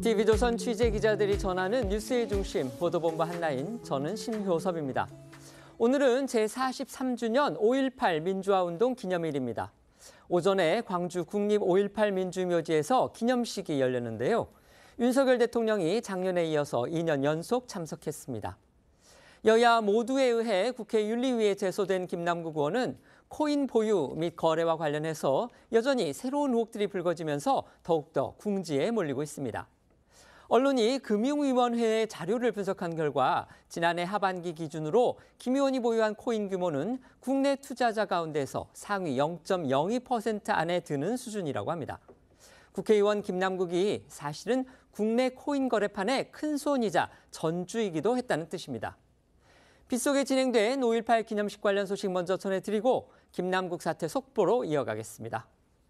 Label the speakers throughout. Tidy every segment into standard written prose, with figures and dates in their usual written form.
Speaker 1: TV조선 취재기자들이 전하는 뉴스의 중심, 보도본부 한라인, 저는 신효섭입니다. 오늘은 제43주년 5.18 민주화운동 기념일입니다. 오전에 광주 국립 5.18 민주묘지에서 기념식이 열렸는데요. 윤석열 대통령이 작년에 이어서 2년 연속 참석했습니다. 여야 모두에 의해 국회 윤리위에 제소된 김남국 의원은 코인 보유 및 거래와 관련해서 여전히 새로운 의혹들이 불거지면서 더욱더 궁지에 몰리고 있습니다. 언론이 금융위원회의 자료를 분석한 결과 지난해 하반기 기준으로 김 의원이 보유한 코인 규모는 국내 투자자 가운데서 상위 0.02% 안에 드는 수준이라고 합니다. 국회의원 김남국이 사실은 국내 코인 거래판의 큰 손이자 전주이기도 했다는 뜻입니다. 빗속에 진행된 5.18 기념식 관련 소식 먼저 전해드리고 김남국 사태 속보로 이어가겠습니다.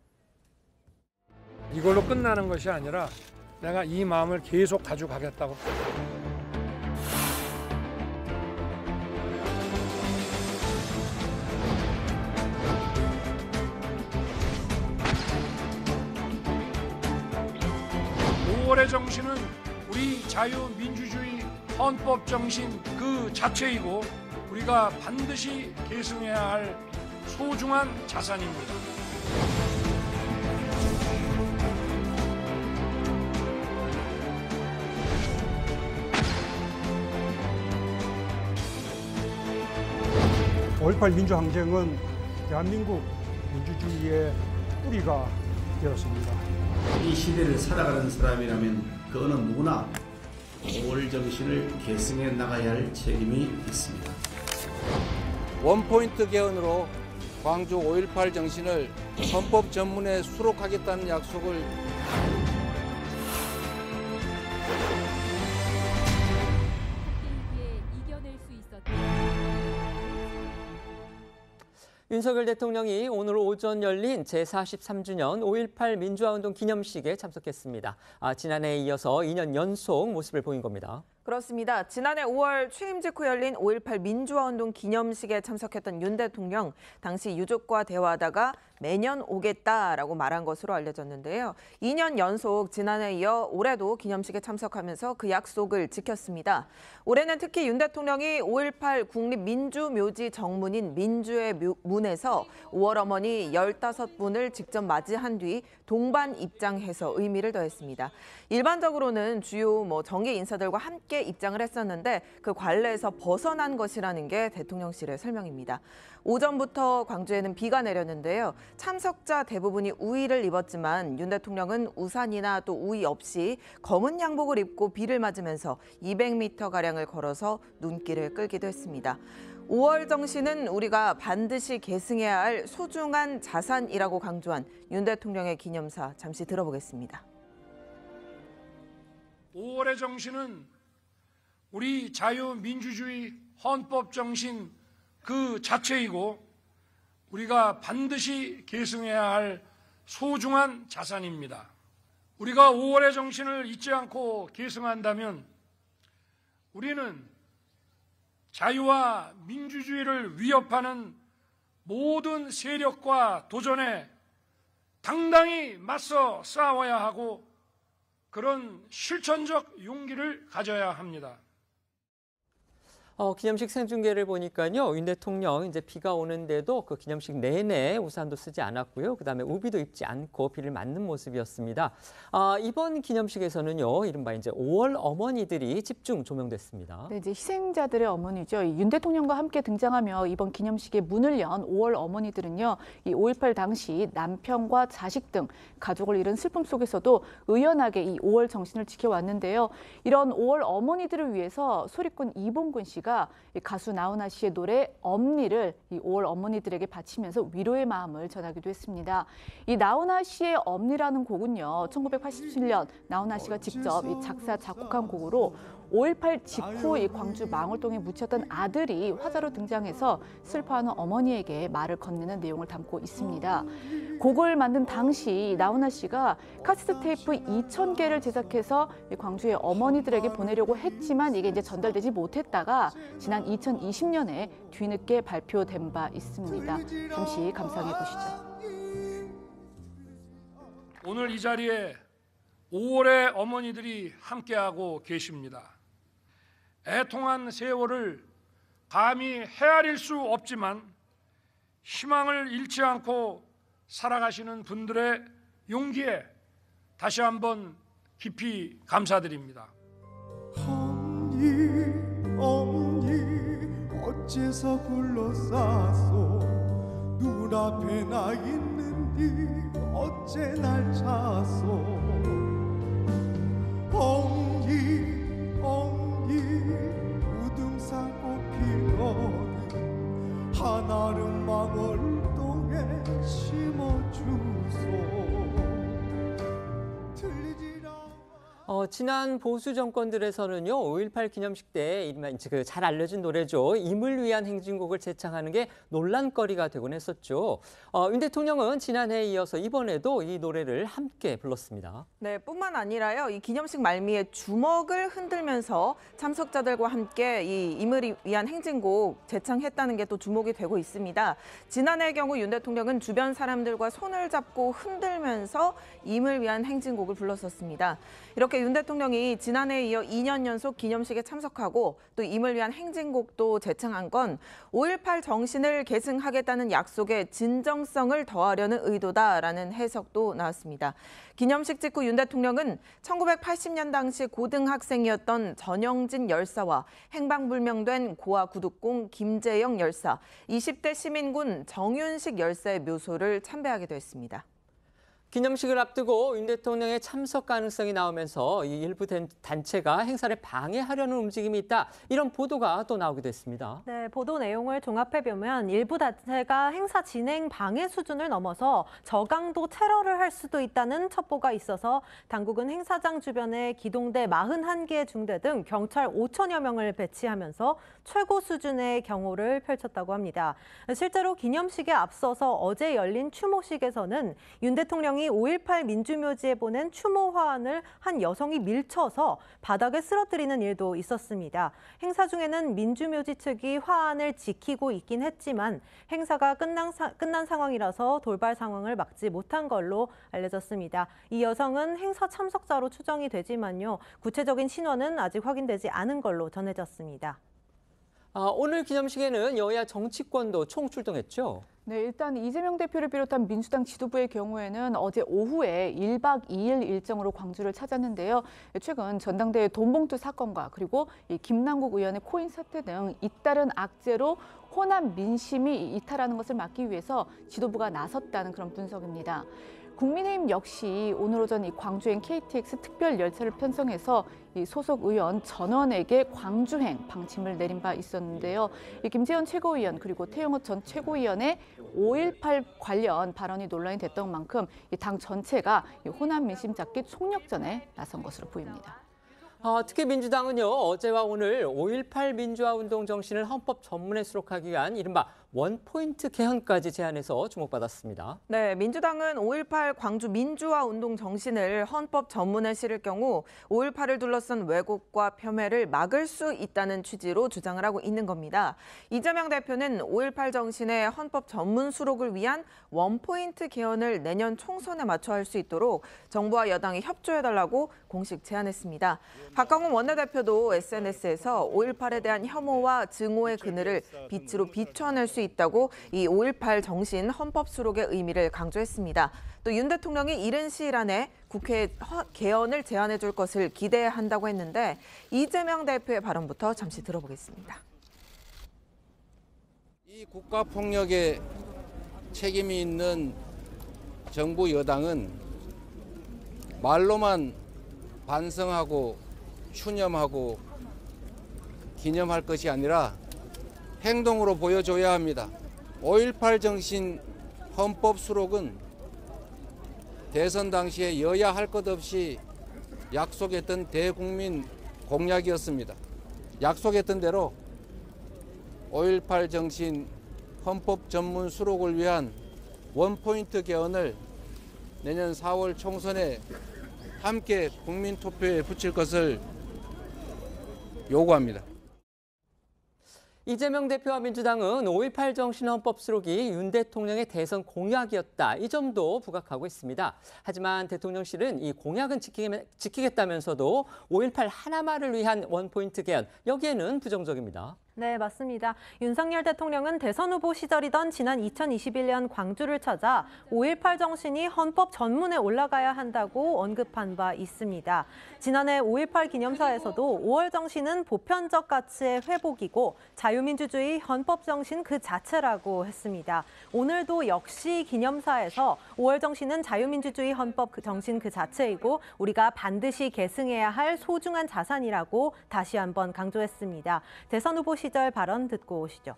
Speaker 2: 이걸로 끝나는 것이 아니라 내가 이 마음을 계속 가져가겠다고. (5월의) 정신은 우리 자유민주주의 헌법 정신 그 자체이고 우리가 반드시 계승해야 할 소중한 자산입니다.
Speaker 3: 5.18 민주항쟁은 대한민국 민주주의의 뿌리가 되었습니다.
Speaker 4: 이 시대를 살아가는 사람이라면 그 어느 누구나 5월 정신을 계승해 나가야 할 책임이 있습니다.
Speaker 5: 원포인트 개헌으로 광주 5.18 정신을 헌법 전문에 수록하겠다는 약속을
Speaker 1: 윤석열 대통령이 오늘 오전 열린 제43주년 5.18 민주화운동 기념식에 참석했습니다. 지난해에 이어서 2년 연속 모습을 보인 겁니다.
Speaker 6: 그렇습니다. 지난해 5월 취임 직후 열린 5.18 민주화운동 기념식에 참석했던 윤 대통령, 당시 유족과 대화하다가 매년 오겠다라고 말한 것으로 알려졌는데요. 2년 연속 지난해에 이어 올해도 기념식에 참석하면서 그 약속을 지켰습니다. 올해는 특히 윤 대통령이 5.18 국립민주묘지 정문인 민주의 문에서 5월 어머니 15분을 직접 맞이한 뒤 동반 입장해서 의미를 더했습니다. 일반적으로는 주요 정계 인사들과 함께 입장을 했었는데 그 관례에서 벗어난 것이라는 게 대통령실의 설명입니다. 오전부터 광주에는 비가 내렸는데요. 참석자 대부분이 우의를 입었지만 윤 대통령은 우산이나 또 우의 없이 검은 양복을 입고 비를 맞으면서 200m가량을 걸어서 눈길을 끌기도 했습니다. 5월 정신은 우리가 반드시 계승해야 할 소중한 자산이라고 강조한 윤 대통령의 기념사 잠시 들어보겠습니다.
Speaker 2: 5월의 정신은 우리 자유민주주의 헌법 정신 그 자체이고 우리가 반드시 계승해야 할 소중한 자산입니다. 우리가 5월의 정신을 잊지 않고 계승한다면 우리는 자유와 민주주의를 위협하는 모든 세력과 도전에 당당히 맞서 싸워야 하고 그런 실천적 용기를 가져야 합니다.
Speaker 1: 기념식 생중계를 보니까요, 윤 대통령 이제 비가 오는데도 그 기념식 내내 우산도 쓰지 않았고요. 그다음에 우비도 입지 않고 비를 맞는 모습이었습니다. 이번 기념식에서는요, 이른바 이제 5월 어머니들이 집중 조명됐습니다.
Speaker 7: 네, 이제 희생자들의 어머니죠. 윤 대통령과 함께 등장하며 이번 기념식에 문을 연 5월 어머니들은요, 이 5.18 당시 남편과 자식 등 가족을 잃은 슬픔 속에서도 의연하게 이 5월 정신을 지켜왔는데요. 이런 5월 어머니들을 위해서 소리꾼 이봉근 씨가 가수 나훈아 씨의 노래 엄니를 이 5월 어머니들에게 바치면서 위로의 마음을 전하기도 했습니다. 이 나훈아 씨의 엄니라는 곡은요, 1987년 나훈아 씨가 직접 이 작사 작곡한 곡으로 5.18 직후 이 광주 망월동에 묻혔던 아들이 화자로 등장해서 슬퍼하는 어머니에게 말을 건네는 내용을 담고 있습니다. 곡을 만든 당시 나훈아 씨가 카세트 테이프 2,000개를 제작해서 광주의 어머니들에게 보내려고 했지만 이게 이제 전달되지 못했다가 지난 2020년에 뒤늦게 발표된 바 있습니다. 잠시 감상해 보시죠.
Speaker 2: 오늘 이 자리에 5월의 어머니들이 함께하고 계십니다. 애통한 세월을 감히 헤아릴 수 없지만 희망을 잃지 않고 살아가시는 분들의 용기에 다시 한번 깊이 감사드립니다.
Speaker 8: 어머니 어째서 굴러싸소 눈앞에 나 있는디 어째 날 찾소 엉기 우등산 꽃피거든 한아름 망월동에 심어주소
Speaker 1: 지난 보수 정권들에서는요, 5.18 기념식 때 잘 알려진 노래죠. 임을 위한 행진곡을 재창하는 게 논란거리가 되곤 했었죠. 윤 대통령은 지난해에 이어서 이번에도 이 노래를 함께 불렀습니다.
Speaker 6: 네, 뿐만 아니라요, 이 기념식 말미에 주먹을 흔들면서 참석자들과 함께 이 임을 위한 행진곡 재창했다는 게 또 주목이 되고 있습니다. 지난해의 경우 윤 대통령은 주변 사람들과 손을 잡고 흔들면서 임을 위한 행진곡을 불렀었습니다. 이렇게 윤 대통령이 지난해에 이어 2년 연속 기념식에 참석하고 또 임을 위한 행진곡도 재창한 건 5.18 정신을 계승하겠다는 약속에 진정성을 더하려는 의도다라는 해석도 나왔습니다. 기념식 직후 윤 대통령은 1980년 당시 고등학생이었던 전영진 열사와 행방불명된 고아 구둑공 김재영 열사, 20대 시민군 정윤식 열사의 묘소를 참배하기도 했습니다.
Speaker 1: 기념식을 앞두고 윤 대통령의 참석 가능성이 나오면서 이 일부 단체가 행사를 방해하려는 움직임이 있다. 이런 보도가 또 나오기도 했습니다.
Speaker 9: 네, 보도 내용을 종합해보면 일부 단체가 행사 진행 방해 수준을 넘어서 저강도 테러를 할 수도 있다는 첩보가 있어서 당국은 행사장 주변에 기동대 41개 중대 등 경찰 5천여 명을 배치하면서 최고 수준의 경호를 펼쳤다고 합니다. 실제로 기념식에 앞서서 어제 열린 추모식에서는 윤 대통령이 5.18 민주묘지에 보낸 추모 화환을 한 여성이 밀쳐서 바닥에 쓰러뜨리는 일도 있었습니다. 행사 중에는 민주묘지 측이 화환을 지키고 있긴 했지만 행사가 끝난 상황이라서 돌발 상황을 막지 못한 걸로 알려졌습니다. 이 여성은 행사 참석자로 추정이 되지만요. 구체적인 신원은 아직 확인되지 않은 걸로 전해졌습니다.
Speaker 1: 오늘 기념식에는 여야 정치권도 총출동했죠.
Speaker 7: 네, 일단 이재명 대표를 비롯한 민주당 지도부의 경우에는 어제 오후에 1박 2일 일정으로 광주를 찾았는데요. 최근 전당대회 돈봉투 사건과 그리고 이 김남국 의원의 코인 사태 등 잇따른 악재로 호남 민심이 이탈하는 것을 막기 위해서 지도부가 나섰다는 그런 분석입니다. 국민의힘 역시 오늘 오전 이 광주행 KTX 특별 열차를 편성해서 이 소속 의원 전원에게 광주행 방침을 내린 바 있었는데요. 이 김재원 최고위원 그리고 태영호 전 최고위원의 5.18 관련 발언이 논란이 됐던 만큼 이 당 전체가 이 호남 민심 잡기 총력전에 나선 것으로 보입니다.
Speaker 1: 특히 민주당은요, 어제와 오늘 5.18 민주화 운동 정신을 헌법 전문에 수록하기 위한 이른바 원포인트 개헌까지 제안해서 주목받았습니다.
Speaker 6: 네, 민주당은 5.18 광주 민주화 운동 정신을 헌법 전문에 실을 경우 5.18을 둘러싼 왜곡과 폄훼를 막을 수 있다는 취지로 주장을 하고 있는 겁니다. 이재명 대표는 5.18 정신의 헌법 전문 수록을 위한 원포인트 개헌을 내년 총선에 맞춰 할 수 있도록 정부와 여당이 협조해달라고 공식 제안했습니다. 박광훈 원내대표도 SNS에서 5.18에 대한 혐오와 증오의 그늘을 빛으로 비춰낼 수 있다고 이 5.18 정신 헌법 수록의 의미를 강조했습니다. 또 윤 대통령이 이른 시일 안에 국회에 개헌을 제안해 줄 것을 기대한다고 했는데 이재명 대표의 발언부터 잠시 들어보겠습니다.
Speaker 5: 이 국가폭력에 책임이 있는 정부 여당은 말로만 반성하고 추념하고 기념할 것이 아니라 행동으로 보여줘야 합니다. 5.18 정신 헌법 수록은 대선 당시에 여야 할 것 없이 약속했던 대국민 공약이었습니다. 약속했던 대로 5.18 정신 헌법 전문 수록을 위한 원포인트 개헌을 내년 4월 총선에 함께 국민 투표에 붙일 것을 요구합니다.
Speaker 1: 이재명 대표와 민주당은 5.18 정신 헌법 수록이 윤 대통령의 대선 공약이었다. 이 점도 부각하고 있습니다. 하지만 대통령실은 이 공약은 지키겠다면서도 5.18 하나만을 위한 원포인트 개헌, 여기에는 부정적입니다.
Speaker 9: 네, 맞습니다. 윤석열 대통령은 대선 후보 시절이던 지난 2021년 광주를 찾아 5.18 정신이 헌법 전문에 올라가야 한다고 언급한 바 있습니다. 지난해 5.18 기념사에서도 5월 정신은 보편적 가치의 회복이고 자유민주주의 헌법 정신 그 자체라고 했습니다. 오늘도 역시 기념사에서 5월 정신은 자유민주주의 헌법 정신 그 자체이고 우리가 반드시 계승해야 할 소중한 자산이라고 다시 한번 강조했습니다. 대선 후보 시절 발언 듣고 오시죠.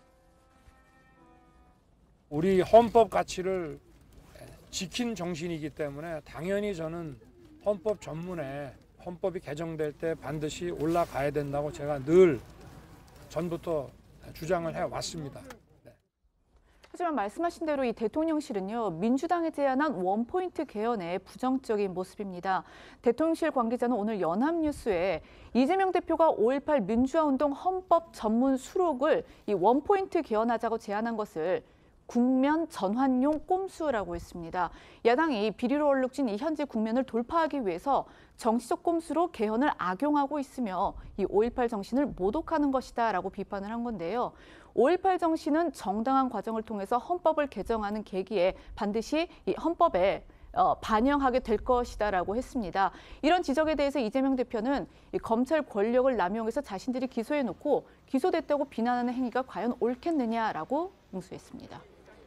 Speaker 2: 우리 헌법 가치를 지킨 정신이기 때문에 당연히 저는 헌법 전문에 헌법이 개정될 때 반드시 올라가야 된다고 제가 늘 전부터 주장을 해왔습니다.
Speaker 7: 하지만 말씀하신 대로 이 대통령실은요, 민주당이 제안한 원포인트 개헌에 부정적인 모습입니다. 대통령실 관계자는 오늘 연합뉴스에 이재명 대표가 5.18 민주화운동 헌법 전문 수록을 이 원포인트 개헌하자고 제안한 것을 국면 전환용 꼼수라고 했습니다. 야당이 비리로 얼룩진 이 현재 국면을 돌파하기 위해서 정치적 꼼수로 개헌을 악용하고 있으며 이 5.18 정신을 모독하는 것이다라고 비판을 한 건데요. 5.18 정신은 정당한 과정을 통해서 헌법을 개정하는 계기에 반드시 이 헌법에 반영하게 될 것이다라고 했습니다. 이런 지적에 대해서 이재명 대표는 이 검찰 권력을 남용해서 자신들이 기소해놓고 기소됐다고 비난하는 행위가 과연 옳겠느냐라고 응수했습니다.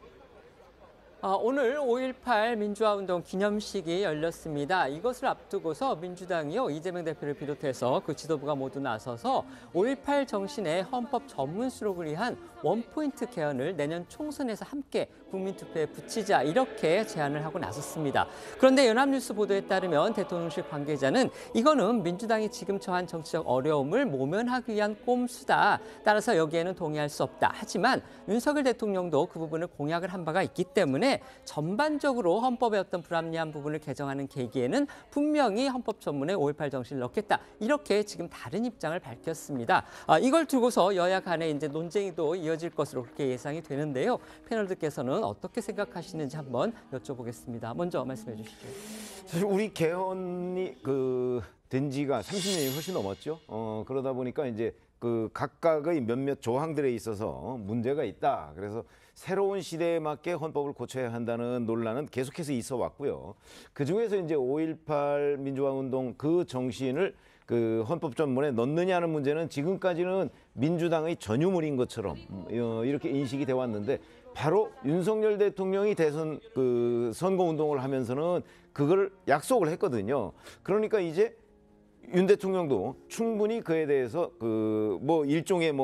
Speaker 1: 오늘 5.18 민주화운동 기념식이 열렸습니다. 이것을 앞두고서 민주당이요, 이재명 대표를 비롯해서 그 지도부가 모두 나서서 5.18 정신의 헌법 전문 수록을 위한 원포인트 개헌을 내년 총선에서 함께 국민투표에 붙이자, 이렇게 제안을 하고 나섰습니다. 그런데 연합뉴스 보도에 따르면 대통령실 관계자는 이거는 민주당이 지금 처한 정치적 어려움을 모면하기 위한 꼼수다. 따라서 여기에는 동의할 수 없다. 하지만 윤석열 대통령도 그 부분을 공약을 한 바가 있기 때문에 전반적으로 헌법의 어떤 불합리한 부분을 개정하는 계기에는 분명히 헌법 전문에 5.18 정신을 넣겠다. 이렇게 지금 다른 입장을 밝혔습니다. 이걸 두고서 여야 간에 이제 논쟁이 또 이어질 것으로 그렇게 예상이 되는데요. 패널들께서는 어떻게 생각하시는지 한번 여쭤보겠습니다. 먼저 말씀해 주시죠.
Speaker 10: 사실 우리 개헌이 된 지가 30년이 훨씬 넘었죠. 그러다 보니까 이제 그 각각의 몇몇 조항들에 있어서 문제가 있다. 그래서 새로운 시대에 맞게 헌법을 고쳐야 한다는 논란은 계속해서 있어 왔고요. 그중에서 이제 5.18 민주화운동 그 정신을 그 헌법 전문에 넣느냐는 문제는 지금까지는 민주당의 전유물인 것처럼 이렇게 인식이 돼 왔는데, 바로 윤석열 대통령이 대선 선거운동을 하면서는 그걸 약속을 했거든요. 그러니까 이제 윤 대통령도 충분히 그에 대해서 일종의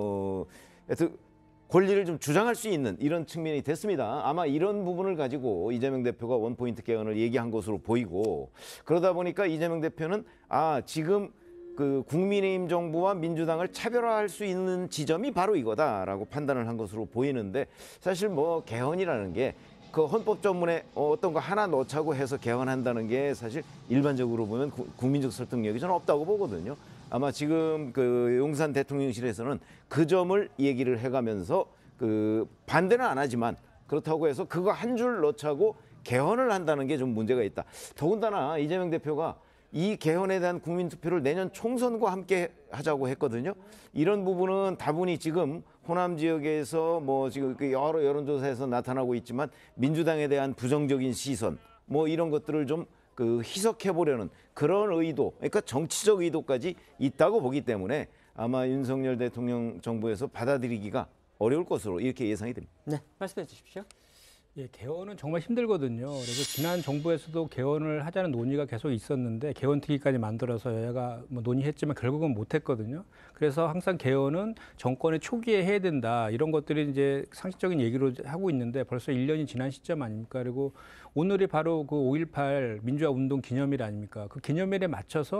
Speaker 10: 하여튼 권리를 좀 주장할 수 있는 이런 측면이 됐습니다. 아마 이런 부분을 가지고 이재명 대표가 원포인트 개헌을 얘기한 것으로 보이고, 그러다 보니까 이재명 대표는 지금 그 국민의힘 정부와 민주당을 차별화할 수 있는 지점이 바로 이거다라고 판단을 한 것으로 보이는데, 사실 개헌이라는 게 그 헌법 전문에 어떤 거 하나 넣자고 해서 개헌한다는 게 사실 일반적으로 보면 국민적 설득력이 저는 없다고 보거든요. 아마 지금 그 용산 대통령실에서는 그 점을 얘기를 해가면서 반대는 안 하지만 그렇다고 해서 그거 한 줄 넣자고 개헌을 한다는 게 좀 문제가 있다. 더군다나 이재명 대표가 이 개헌에 대한 국민투표를 내년 총선과 함께 하자고 했거든요. 이런 부분은 다분히 지금 호남 지역에서 지금 여러 여론조사에서 나타나고 있지만 민주당에 대한 부정적인 시선 이런 것들을 좀 희석해 보려는 그런 의도, 그러니까 정치적 의도까지 있다고 보기 때문에 아마 윤석열 대통령 정부에서 받아들이기가 어려울 것으로 이렇게 예상이 됩니다.
Speaker 1: 네, 말씀해 주십시오.
Speaker 11: 예, 개헌은 정말 힘들거든요. 그래서 지난 정부에서도 개헌을 하자는 논의가 계속 있었는데 개헌특위까지 만들어서 여야가 논의했지만 결국은 못했거든요. 그래서 항상 개헌은 정권의 초기에 해야 된다, 이런 것들이 이제 상식적인 얘기로 하고 있는데 벌써 1년이 지난 시점 아닙니까? 그리고 오늘이 바로 그 5.18 민주화운동 기념일 아닙니까? 그 기념일에 맞춰서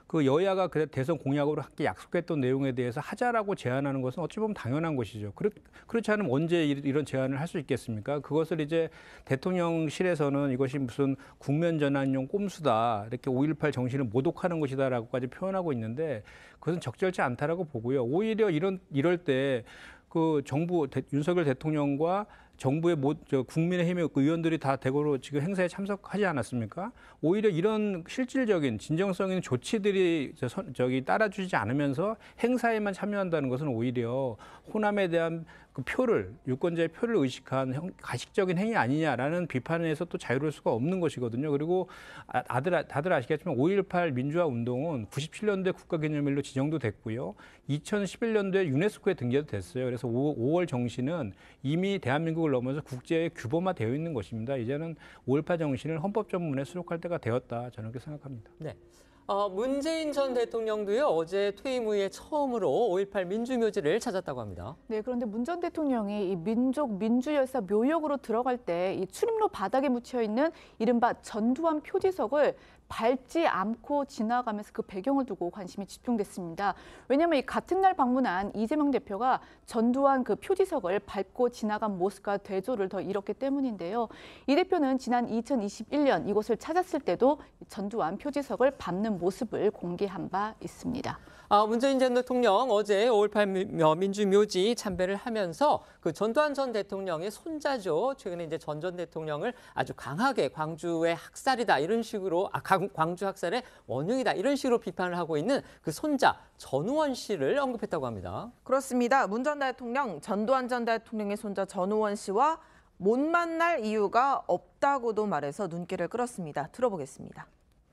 Speaker 11: 그 여야가 대선 공약으로 함께 약속했던 내용에 대해서 하자라고 제안하는 것은 어찌 보면 당연한 것이죠. 그렇지 않으면 언제 이런 제안을 할 수 있겠습니까? 그것을 이제 대통령실에서는 이것이 무슨 국면 전환용 꼼수다, 이렇게 5.18 정신을 모독하는 것이다라고까지 표현하고 있는데 그것은 적절치 않다라고 보고요. 오히려 이럴 때 그 정부 윤석열 대통령과 정부의 국민의힘의 의원들이 다 대거로 지금 행사에 참석하지 않았습니까? 오히려 이런 실질적인 진정성 있는 조치들이 따라주지 않으면서 행사에만 참여한다는 것은 오히려 호남에 대한 그 유권자의 표를 의식한 가식적인 행위 아니냐라는 비판에서 또 자유로울 수가 없는 것이거든요. 그리고 다들 아시겠지만 5.18 민주화 운동은 97년도에 국가기념일로 지정도 됐고요. 2011년도에 유네스코에 등재도 됐어요. 그래서 5월 정신은 이미 대한민국을 넘어서 국제의 규범화되어 있는 것입니다. 이제는 5.18 정신을 헌법 전문에 수록할 때가 되었다. 저는 그렇게 생각합니다.
Speaker 1: 네. 문재인 전 대통령도요, 어제 퇴임 후에 처음으로 5.18 민주묘지를 찾았다고 합니다.
Speaker 7: 네, 그런데 문 전 대통령이 이 민주열사 묘역으로 들어갈 때 이 출입로 바닥에 묻혀 있는 이른바 전두환 표지석을 밟지 않고 지나가면서 그 배경을 두고 관심이 집중됐습니다. 왜냐하면 이 같은 날 방문한 이재명 대표가 전두환 그 표지석을 밟고 지나간 모습과 대조를 더 이뤘기 때문인데요. 이 대표는 지난 2021년 이곳을 찾았을 때도 전두환 표지석을 밟는 모습을 공개한 바 있습니다.
Speaker 1: 문재인 전 대통령 어제 5.18 민주묘지 참배를 하면서 그 전두환 전 대통령의 손자죠. 최근에 이제 전 대통령을 아주 강하게 광주의 학살이다 이런 식으로 광주 학살의 원흉이다 이런 식으로 비판을 하고 있는 그 손자 전우원 씨를 언급했다고 합니다.
Speaker 6: 그렇습니다. 문 전 대통령, 전두환 전 대통령의 손자 전우원 씨와 못 만날 이유가 없다고도 말해서 눈길을 끌었습니다. 들어보겠습니다.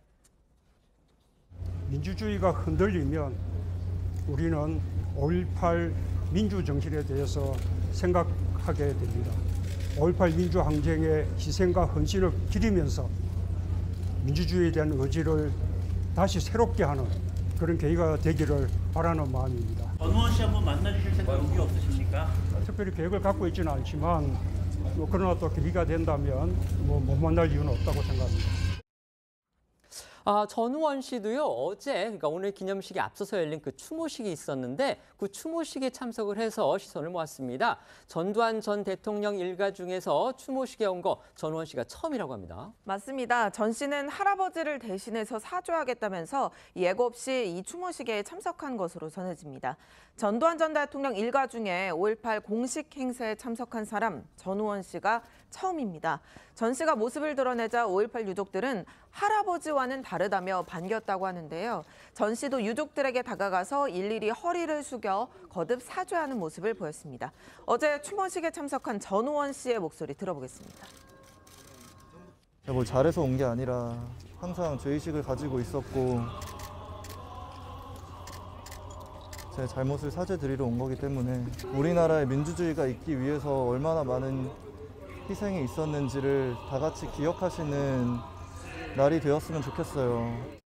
Speaker 3: 민주주의가 흔들리면 우리는 5.18 민주정신에 대해서 생각하게 됩니다. 5.18 민주항쟁의 희생과 헌신을 기리면서 민주주의에 대한 의지를 다시 새롭게 하는 그런 계기가 되기를 바라는 마음입니다.
Speaker 12: 전우원 씨 한번 만나주실 생각이 없으십니까?
Speaker 3: 특별히 계획을 갖고 있지는 않지만 그러나 또 계기가 된다면 못 만날 이유는 없다고 생각합니다.
Speaker 1: 전우원 씨도요, 어제, 그러니까 오늘 기념식에 앞서서 열린 그 추모식이 있었는데 그 추모식에 참석을 해서 시선을 모았습니다. 전두환 전 대통령 일가 중에서 추모식에 온 거 전우원 씨가 처음이라고 합니다.
Speaker 6: 맞습니다. 전 씨는 할아버지를 대신해서 사죄하겠다면서 예고 없이 이 추모식에 참석한 것으로 전해집니다. 전두환 전 대통령 일가 중에 5.18 공식 행사에 참석한 사람 전우원 씨가 처음입니다. 전 씨가 모습을 드러내자 5.18 유족들은 할아버지와는 다르다며 반겼다고 하는데요. 전 씨도 유족들에게 다가가서 일일이 허리를 숙여 거듭 사죄하는 모습을 보였습니다. 어제 추모식에 참석한 전우원 씨의 목소리 들어보겠습니다.
Speaker 13: 뭘 잘해서 온 게 아니라 항상 죄의식을 가지고 있었고 제 잘못을 사죄드리러 온 거기 때문에 우리나라의 민주주의가 있기 위해서 얼마나 많은 희생이 있었는지를 다 같이 기억하시는 날이 되었으면 좋겠어요.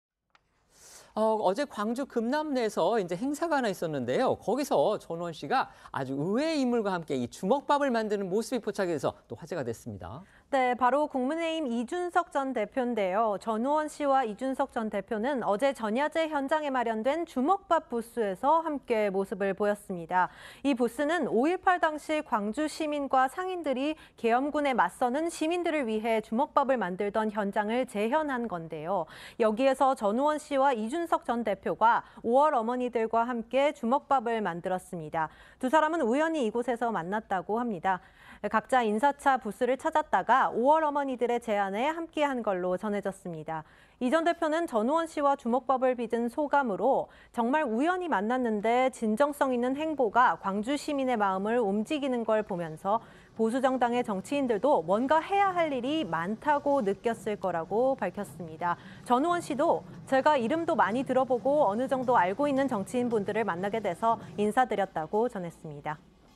Speaker 1: 어제 광주 금남내에서 이제 행사가 하나 있었는데요. 거기서 전우원 씨가 아주 의외의 인물과 함께 이 주먹밥을 만드는 모습이 포착이 돼서 또 화제가 됐습니다.
Speaker 9: 네, 바로 국민의힘 이준석 전 대표인데요. 전우원 씨와 이준석 전 대표는 어제 전야제 현장에 마련된 주먹밥 부스에서 함께 모습을 보였습니다. 이 부스는 5.18 당시 광주 시민과 상인들이 계엄군에 맞서는 시민들을 위해 주먹밥을 만들던 현장을 재현한 건데요. 여기에서 전우원 씨와 이준석 전 대표가 5월 어머니들과 함께 주먹밥을 만들었습니다. 두 사람은 우연히 이곳에서 만났다고 합니다. 각자 인사차 부스를 찾았다가 5월 어머니들의 제안에 함께한 걸로 전해졌습니다. 이 전 대표는 전우원 씨와 주먹밥을 빚은 소감으로 정말 우연히 만났는데 진정성 있는 행보가 광주 시민의 마음을 움직이는 걸 보면서 보수정당의 정치인들도 뭔가 해야 할 일이 많다고 느꼈을 거라고 밝혔습니다. 전우원 씨도 제가 이름도 많이 들어보고 어느 정도 알고 있는 정치인분들을 만나게 돼서 인사드렸다고 전했습니다.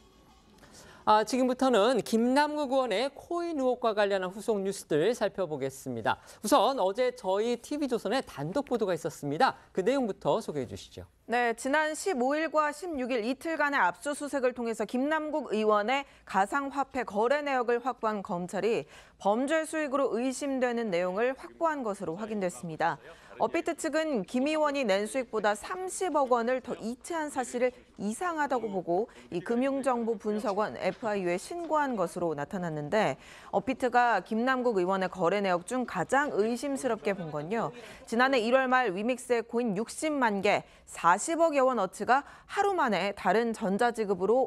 Speaker 1: 지금부터는 김남국 의원의 코인 의혹과 관련한 후속 뉴스들 살펴보겠습니다. 우선 어제 저희 TV조선에 단독 보도가 있었습니다. 그 내용부터 소개해 주시죠.
Speaker 6: 네, 지난 15일과 16일 이틀간의 압수수색을 통해서 김남국 의원의 가상화폐 거래 내역을 확보한 검찰이 범죄 수익으로 의심되는 내용을 확보한 것으로 확인됐습니다. 업비트 측은 김 의원이 낸 수익보다 30억 원을 더 이체한 사실을 이상하다고 보고 이 금융정보분석원 FIU에 신고한 것으로 나타났는데 업비트가 김남국 의원의 거래 내역 중 가장 의심스럽게 본 건요. 지난해 1월 말 위믹스의 코인 60만 개, 40억여 원 어치가 하루 만에 다른 전자지갑으로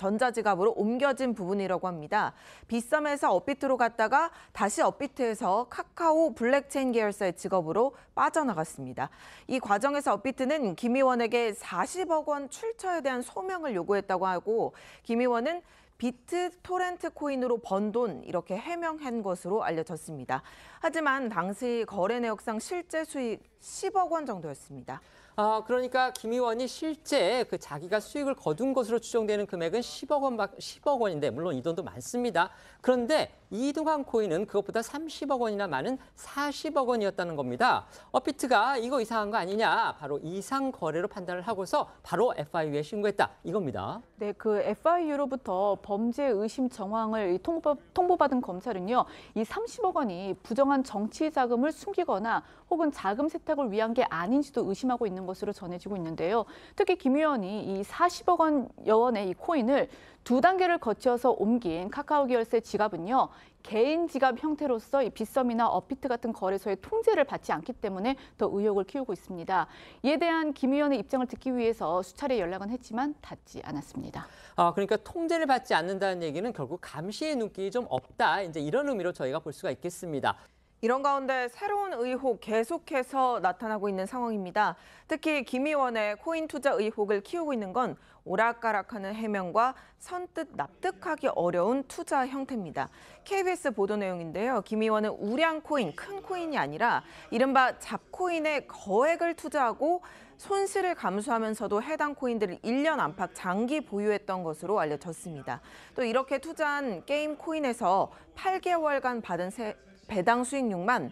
Speaker 6: 옮겨진 부분이라고 합니다. 빗썸에서 업비트로 갔다가 다시 업비트에서 카카오 블랙체인 계열사의 직업으로 빠져나갔습니다. 이 과정에서 업비트는 김 의원에게 40억 원 출처에 대한 소명을 요구했다고 하고 김 의원은 비트토렌트 코인으로 번 돈 이렇게 해명한 것으로 알려졌습니다. 하지만 당시 거래 내역상 실제 수익 10억 원 정도였습니다.
Speaker 1: 그러니까 김 의원이 실제 그 자기가 수익을 거둔 것으로 추정되는 금액은 10억 원인데 물론 이 돈도 많습니다. 그런데 이동한 코인은 그것보다 30억 원이나 많은 40억 원이었다는 겁니다. 업비트가 이거 이상한 거 아니냐, 바로 이상 거래로 판단을 하고서 바로 FIU에 신고했다 이겁니다.
Speaker 7: 네, 그 FIU로부터 범죄 의심 정황을 통보받은 검찰은요, 이 30억 원이 부정한 정치 자금을 숨기거나 혹은 자금 세탁을 위한 게 아닌지도 의심하고 있는 것으로 전해지고 있는데요. 특히 김 의원이 이 40억 원의 이 코인을 2단계를 거쳐서 옮긴 카카오 계열사의 지갑은요, 개인 지갑 형태로서 이 빗썸이나 업비트 같은 거래소의 통제를 받지 않기 때문에 더 의혹을 키우고 있습니다. 이에 대한 김 의원의 입장을 듣기 위해서 수차례 연락은 했지만 닿지 않았습니다.
Speaker 1: 그러니까 통제를 받지 않는다는 얘기는 결국 감시의 눈길이 좀 없다, 이제 이런 의미로 저희가 볼 수가 있겠습니다.
Speaker 6: 이런 가운데 새로운 의혹 계속해서 나타나고 있는 상황입니다. 특히 김 의원의 코인 투자 의혹을 키우고 있는 건 오락가락하는 해명과 선뜻 납득하기 어려운 투자 형태입니다. KBS 보도 내용인데요. 김 의원은 우량 코인, 큰 코인이 아니라 이른바 잡코인에 거액을 투자하고 손실을 감수하면서도 해당 코인들을 1년 안팎 장기 보유했던 것으로 알려졌습니다. 또 이렇게 투자한 게임 코인에서 8개월간 받은 배당 수익률만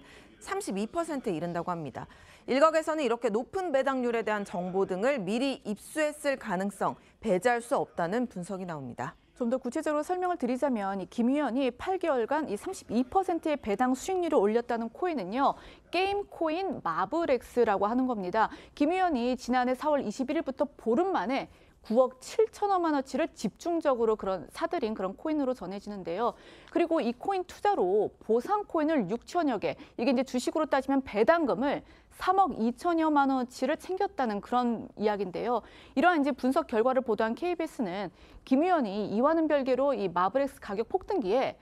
Speaker 6: 32%에 이른다고 합니다. 일각에서는 이렇게 높은 배당률에 대한 정보 등을 미리 입수했을 가능성, 배제할 수 없다는 분석이 나옵니다.
Speaker 7: 좀 더 구체적으로 설명을 드리자면 이 김 의원이 8개월간 이 32%의 배당 수익률을 올렸다는 코인은요, 게임 코인 마블엑스라고 하는 겁니다. 김 의원이 지난해 4월 21일부터 보름 만에 9억 7천여만 원치를 집중적으로 사들인 그런 코인으로 전해지는데요. 그리고 이 코인 투자로 보상 코인을 6천여 개, 이게 이제 주식으로 따지면 배당금을 3억 2천여만 원치를 챙겼다는 그런 이야기인데요. 이러한 이제 분석 결과를 보도한 KBS는 김 의원이 이와는 별개로 이 마블엑스 가격 폭등기에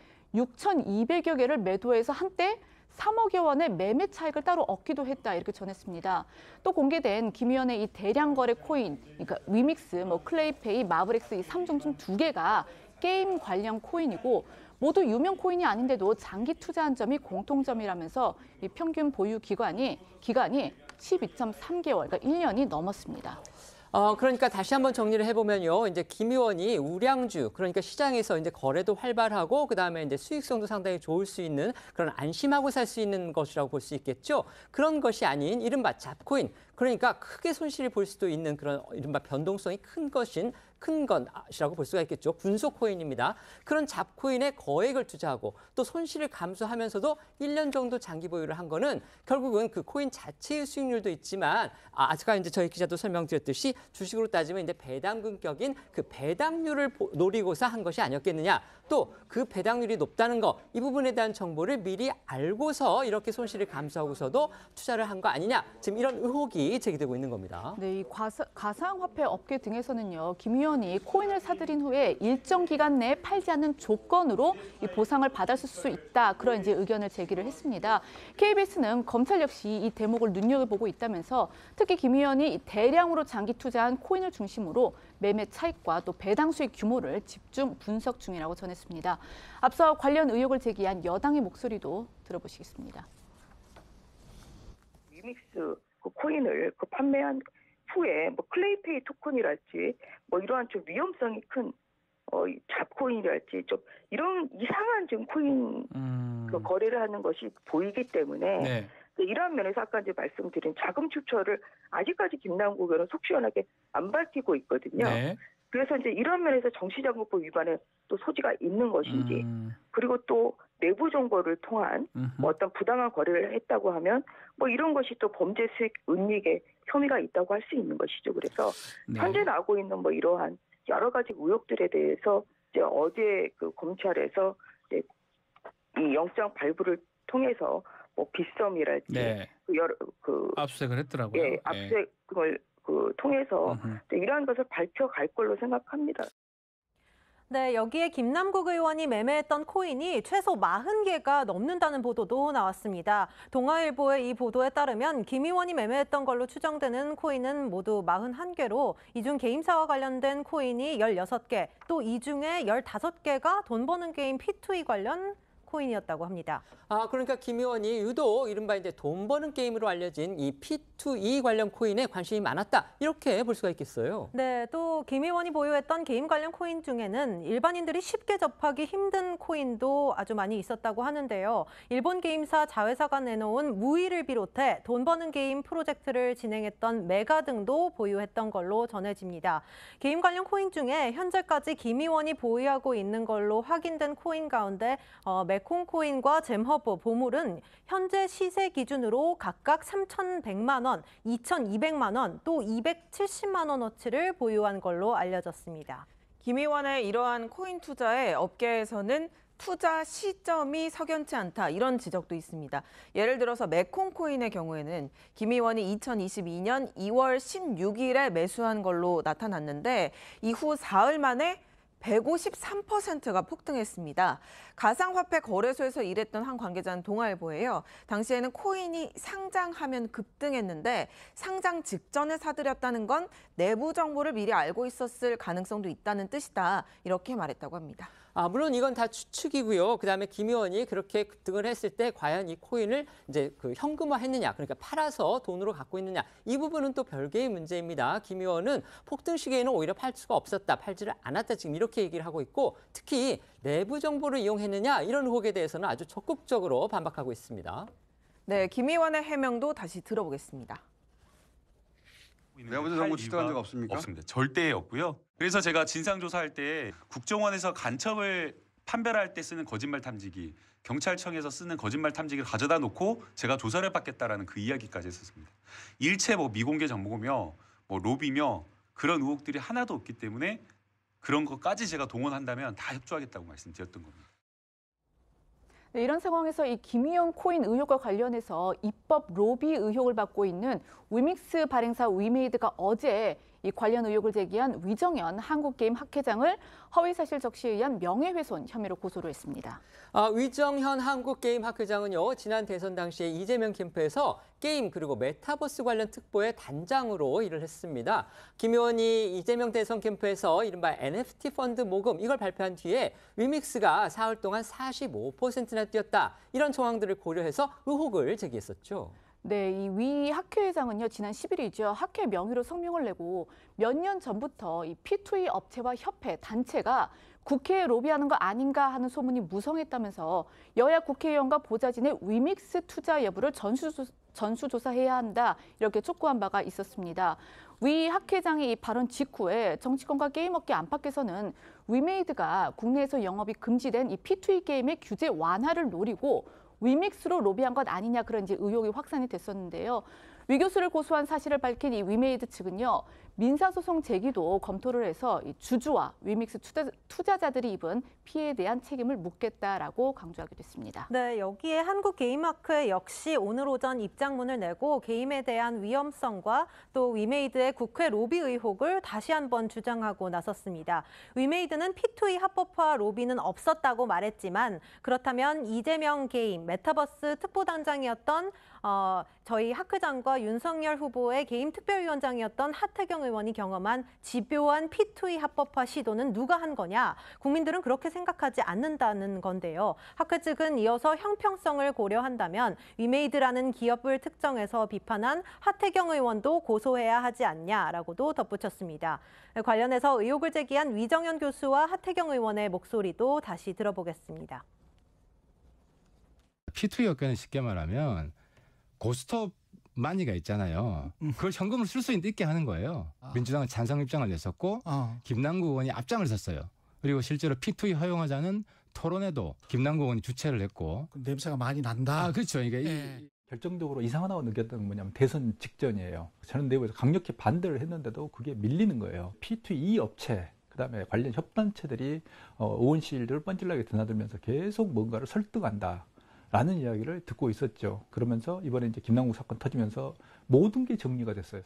Speaker 7: 6,200여 개를 매도해서 한때 3억여 원의 매매 차익을 따로 얻기도 했다, 이렇게 전했습니다. 또 공개된 김 의원의 이 대량 거래 코인, 그러니까 위믹스, 클레이페이, 마블엑스 이 3종 중 2개가 게임 관련 코인이고 모두 유명 코인이 아닌데도 장기 투자한 점이 공통점이라면서 이 평균 보유 기간이 12.3개월, 그러니까 1년이 넘었습니다.
Speaker 1: 그러니까 다시 한번 정리를 해보면요. 이제 김 의원이 우량주, 그러니까 시장에서 이제 거래도 활발하고 그다음에 이제 수익성도 상당히 좋을 수 있는 그런 안심하고 살 수 있는 것이라고 볼 수 있겠죠. 그런 것이 아닌 이른바 잡코인, 그러니까 크게 손실을 볼 수도 있는 그런 이른바 변동성이 큰 것이라고 볼 수가 있겠죠. 분속 코인입니다. 그런 잡코인에 거액을 투자하고 또 손실을 감수하면서도 1년 정도 장기 보유를 한 거는 결국은 그 코인 자체의 수익률도 있지만 아까 이제 저희 기자도 설명드렸듯이 주식으로 따지면 이제 배당금격인 그 배당률을 노리고서 한 것이 아니었겠느냐. 또 그 배당률이 높다는 거, 이 부분에 대한 정보를 미리 알고서 이렇게 손실을 감수하고서도 투자를 한 거 아니냐. 지금 이런 의혹이 제기되고 있는 겁니다.
Speaker 7: 네, 이 가상화폐 업계 등에서는요, 김 의원이 코인을 사들인 후에 일정 기간 내에 팔지 않는 조건으로 이 보상을 받았을 수 있다, 그런 이제 의견을 제기를 했습니다. KBS는 검찰 역시 이 대목을 눈여겨보고 있다면서 특히 김 의원이 대량으로 장기 투자한 코인을 중심으로 매매 차익과 또 배당 수익 규모를 집중 분석 중이라고 전했습니다. 앞서 관련 의혹을 제기한 여당의 목소리도 들어보시겠습니다.
Speaker 14: 위믹스 그 코인을 판매한 후에 클레이페이 토큰이랄지 이러한 좀 위험성이 큰 잡코인이랄지 좀 이런 이상한 좀 코인 그 거래를 하는 것이 보이기 때문에 이러한 면에서 아까 이제 말씀드린 자금 출처를 아직까지 김남국 의원은 속 시원하게 안 밝히고 있거든요. 그래서 이제 이런 면에서 정치자금법 위반에 또 소지가 있는 것인지, 그리고 또 내부 정보를 통한 뭐 어떤 부당한 거래를 했다고 하면 뭐 이런 것이 또 범죄 수익 은닉에 혐의가 있다고 할 수 있는 것이죠. 그래서 현재 나오고 있는 뭐 이러한 여러 가지 의혹들에 대해서 이제 어제 그 검찰에서 이제 이 영장 발부를 통해서 뭐 빗썸이랄지 그 여러 그
Speaker 15: 압수수색을 했더라고요.
Speaker 14: 예, 압수수색을 그 통해서 이러한 것을 밝혀갈 걸로 생각합니다.
Speaker 9: 네, 여기에 김남국 의원이 매매했던 코인이 최소 40개가 넘는다는 보도도 나왔습니다. 동아일보의 이 보도에 따르면 김 의원이 매매했던 걸로 추정되는 코인은 모두 41개로 이 중 게임사와 관련된 코인이 16개, 또 이 중에 15개가 돈 버는 게임 P2E 관련 코인이었다고 합니다.
Speaker 1: 그러니까 김 의원이 유독 이른바 이제 돈 버는 게임으로 알려진 이 P2E 관련 코인에 관심이 많았다. 이렇게 볼 수가 있겠어요.
Speaker 9: 네, 또 김 의원이 보유했던 게임 관련 코인 중에는 일반인들이 쉽게 접하기 힘든 코인도 아주 많이 있었다고 하는데요. 일본 게임사 자회사가 내놓은 무이를 비롯해 돈 버는 게임 프로젝트를 진행했던 메가 등도 보유했던 걸로 전해집니다. 게임 관련 코인 중에 현재까지 김 의원이 보유하고 있는 걸로 확인된 코인 가운데 메콩코인과 잼허브, 보물은 현재 시세 기준으로 각각 3,100만 원, 2,200만 원, 또 270만 원어치를 보유한 걸로 알려졌습니다.
Speaker 6: 김 의원의 이러한 코인 투자에 업계에서는 투자 시점이 석연치 않다, 이런 지적도 있습니다. 예를 들어서 메콩코인의 경우에는 김 의원이 2022년 2월 16일에 매수한 걸로 나타났는데 이후 사흘 만에 153%가 폭등했습니다. 가상화폐 거래소에서 일했던 한 관계자는 동아일보예요. 당시에는 코인이 상장하면 급등했는데 상장 직전에 사들였다는 건 내부 정보를 미리 알고 있었을 가능성도 있다는 뜻이다, 이렇게 말했다고 합니다.
Speaker 1: 물론 이건 다 추측이고요. 그다음에 김 의원이 그렇게 급등을 했을 때 과연 이 코인을 이제 그 현금화했느냐, 그러니까 팔아서 돈으로 갖고 있느냐, 이 부분은 또 별개의 문제입니다. 김 의원은 폭등 시기에는 오히려 팔 수가 없었다, 팔지를 않았다, 지금 이렇게 얘기를 하고 있고, 특히 내부 정보를 이용했느냐 이런 의혹에 대해서는 아주 적극적으로 반박하고 있습니다.
Speaker 6: 네, 김 의원의 해명도 다시 들어보겠습니다.
Speaker 16: 내부자 정보 취득한 적 없습니까?
Speaker 17: 없습니다. 절대 없고요. 그래서 제가 진상조사할 때 국정원에서 간첩을 판별할 때 쓰는 거짓말 탐지기, 경찰청에서 쓰는 거짓말 탐지기를 가져다 놓고 제가 조사를 받겠다라는 그 이야기까지 했었습니다. 일체 뭐 미공개 정보며 뭐 로비며 그런 의혹들이 하나도 없기 때문에 그런 것까지 제가 동원한다면 다 협조하겠다고 말씀드렸던 겁니다.
Speaker 7: 네, 이런 상황에서 이 김 의원 코인 의혹과 관련해서 입법 로비 의혹을 받고 있는 위믹스 발행사 위메이드가 어제 이 관련 의혹을 제기한 위정현 한국게임 학회장을 허위사실 적시에 의한 명예훼손 혐의로 고소를 했습니다.
Speaker 1: 위정현 한국게임 학회장은요, 지난 대선 당시에 이재명 캠프에서 게임 그리고 메타버스 관련 특보의 단장으로 일을 했습니다. 김 의원이 이재명 대선 캠프에서 이른바 NFT 펀드 모금 이걸 발표한 뒤에 위믹스가 사흘 동안 45%나 뛰었다, 이런 정황들을 고려해서 의혹을 제기했었죠.
Speaker 7: 네, 이 위 학회장은요, 지난 10일이죠. 학회 명의로 성명을 내고 몇 년 전부터 이 P2E 업체와 협회, 단체가 국회에 로비하는 거 아닌가 하는 소문이 무성했다면서 여야 국회의원과 보좌진의 위믹스 투자 여부를 전수조사해야 한다, 이렇게 촉구한 바가 있었습니다. 위 학회장의 이 발언 직후에 정치권과 게임업계 안팎에서는 위메이드가 국내에서 영업이 금지된 이 P2E 게임의 규제 완화를 노리고 위믹스로 로비한 것 아니냐, 그런 이제 의혹이 확산이 됐었는데요. 위 교수를 고소한 사실을 밝힌 이 위메이드 측은요, 민사소송 제기도 검토를 해서 이 주주와 위믹스 투자자들이 입은 피해에 대한 책임을 묻겠다라고 강조하기도 했습니다.
Speaker 9: 네, 여기에 한국게임학회 역시 오늘 오전 입장문을 내고 게임에 대한 위험성과 또 위메이드의 국회 로비 의혹을 다시 한번 주장하고 나섰습니다. 위메이드는 P2E 합법화 로비는 없었다고 말했지만, 그렇다면 이재명 게임 메타버스 특보단장이었던 저희 학회장과 윤석열 후보의 게임 특별위원장이었던 하태경 의원이 경험한 집요한 P2E 합법화 시도는 누가 한 거냐? 국민들은 그렇게 생각하지 않는다는 건데요. 학회 측은 이어서 형평성을 고려한다면 위메이드라는 기업을 특정해서 비판한 하태경 의원도 고소해야 하지 않냐라고도 덧붙였습니다. 관련해서 의혹을 제기한 위정현 교수와 하태경 의원의 목소리도 다시 들어보겠습니다.
Speaker 18: P2E 업계는 쉽게 말하면 고스톱
Speaker 15: 마니가 있잖아요. 그걸 현금을 쓸 수 있게 하는 거예요. 민주당은 찬성 입장을 냈었고 김남국 의원이 앞장을 섰어요. 그리고 실제로 P2E 허용하자는 토론회도 김남국 의원이 주최를 했고.
Speaker 16: 냄새가 많이 난다.
Speaker 15: 그렇죠. 이게
Speaker 18: 결정적으로 이상하다고 느꼈던 건 뭐냐면 대선 직전이에요. 저는 내부에서 강력히 반대를 했는데도 그게 밀리는 거예요. P2E 업체, 그다음에 관련 협단체들이 의원실을 뻔질나게 드나들면서 계속 뭔가를 설득한다라는 이야기를 듣고 있었죠. 그러면서 이번에 이제 김남국 사건 터지면서 모든 게 정리가 됐어요.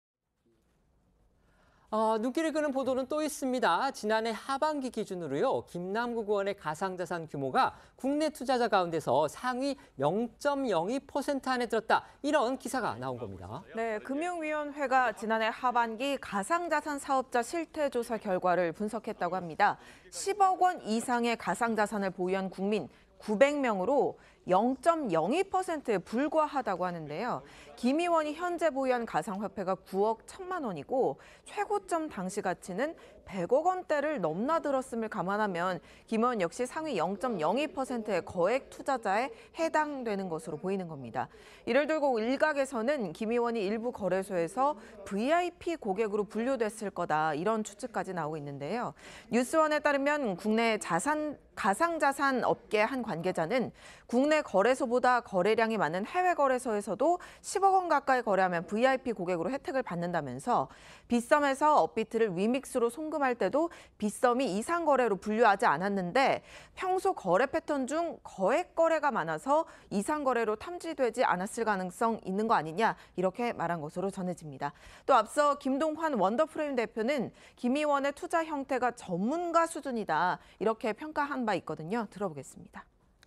Speaker 1: 눈길을 끄는 보도는 또 있습니다. 지난해 하반기 기준으로요, 김남국 의원의 가상자산 규모가 국내 투자자 가운데서 상위 0.02% 안에 들었다. 이런 기사가 나온 겁니다.
Speaker 6: 네, 금융위원회가 지난해 하반기 가상자산 사업자 실태조사 결과를 분석했다고 합니다. 10억 원 이상의 가상자산을 보유한 국민 900명으로 0.02%에 불과하다고 하는데요. 김 의원이 현재 보유한 가상화폐가 9억 1천만 원이고 최고점 당시 가치는 100억 원대를 넘나들었음을 감안하면 김 의원 역시 상위 0.02%의 거액 투자자에 해당되는 것으로 보이는 겁니다. 이를 들고 일각에서는 김 의원이 일부 거래소에서 VIP 고객으로 분류됐을 거다, 이런 추측까지 나오고 있는데요. 뉴스원에 따르면 국내 가상자산 업계 한 관계자는 국내 거래소보다 거래량이 많은 해외 거래소에서도 10억 원 가까이 거래하면 VIP 고객으로 혜택을 받는다면서 빗썸에서 업비트를 위믹스로 송금할 때도 빗썸이 이상 거래로 분류하지 않았는데 평소 거래 패턴 중 거액 거래가 많아서 이상 거래로 탐지되지 않았을 가능성 있는 거 아니냐, 이렇게 말한 것으로 전해집니다. 또 앞서 김동환 원더프레임 대표는 김 의원의 투자 형태가 전문가 수준이다, 이렇게 평가한 바 있거든요. 들어보겠습니다.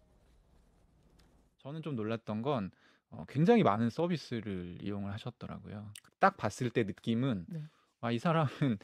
Speaker 19: 저는 좀 놀랐던 건 굉장히 많은 서비스를 이용을 하셨더라고요. 딱 봤을 때 느낌은 이 사람은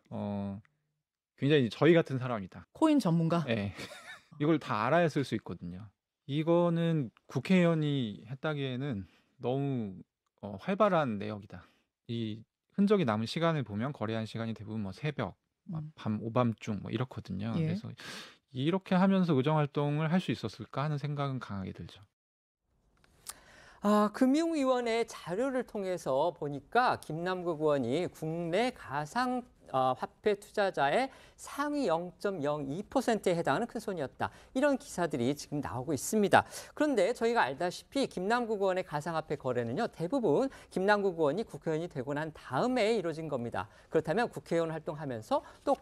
Speaker 19: 굉장히 저희 같은 사람이다.
Speaker 20: 코인 전문가?
Speaker 19: 네. 이걸 다 알아야 쓸 수 있거든요. 이거는 국회의원이 했다기에는 너무 활발한 내역이다. 이 흔적이 남은 시간을 보면 거래한 시간이 대부분 뭐 새벽, 밤 오밤중 뭐 이렇거든요.
Speaker 20: 예.
Speaker 19: 그래서 이렇게 하면서 의정 활동을 할 수 있었을까 하는 생각은 강하게 들죠.
Speaker 1: 금융위원회 자료를 통해서 보니까 김남국 의원이 국내 가상 화폐 투자자의 상위 0.02%에 해당하는 큰 손이었다. 이런 기사들이 지금 나오고 있습니다. 그런데 저희가 알다시피 김남국 의원의 가상화폐 거래는요, 대부분 김남국 의원이 국회의원이 되고 난 다음에 이루어진 겁니다. 그렇다면 국회의원 활동하면서 또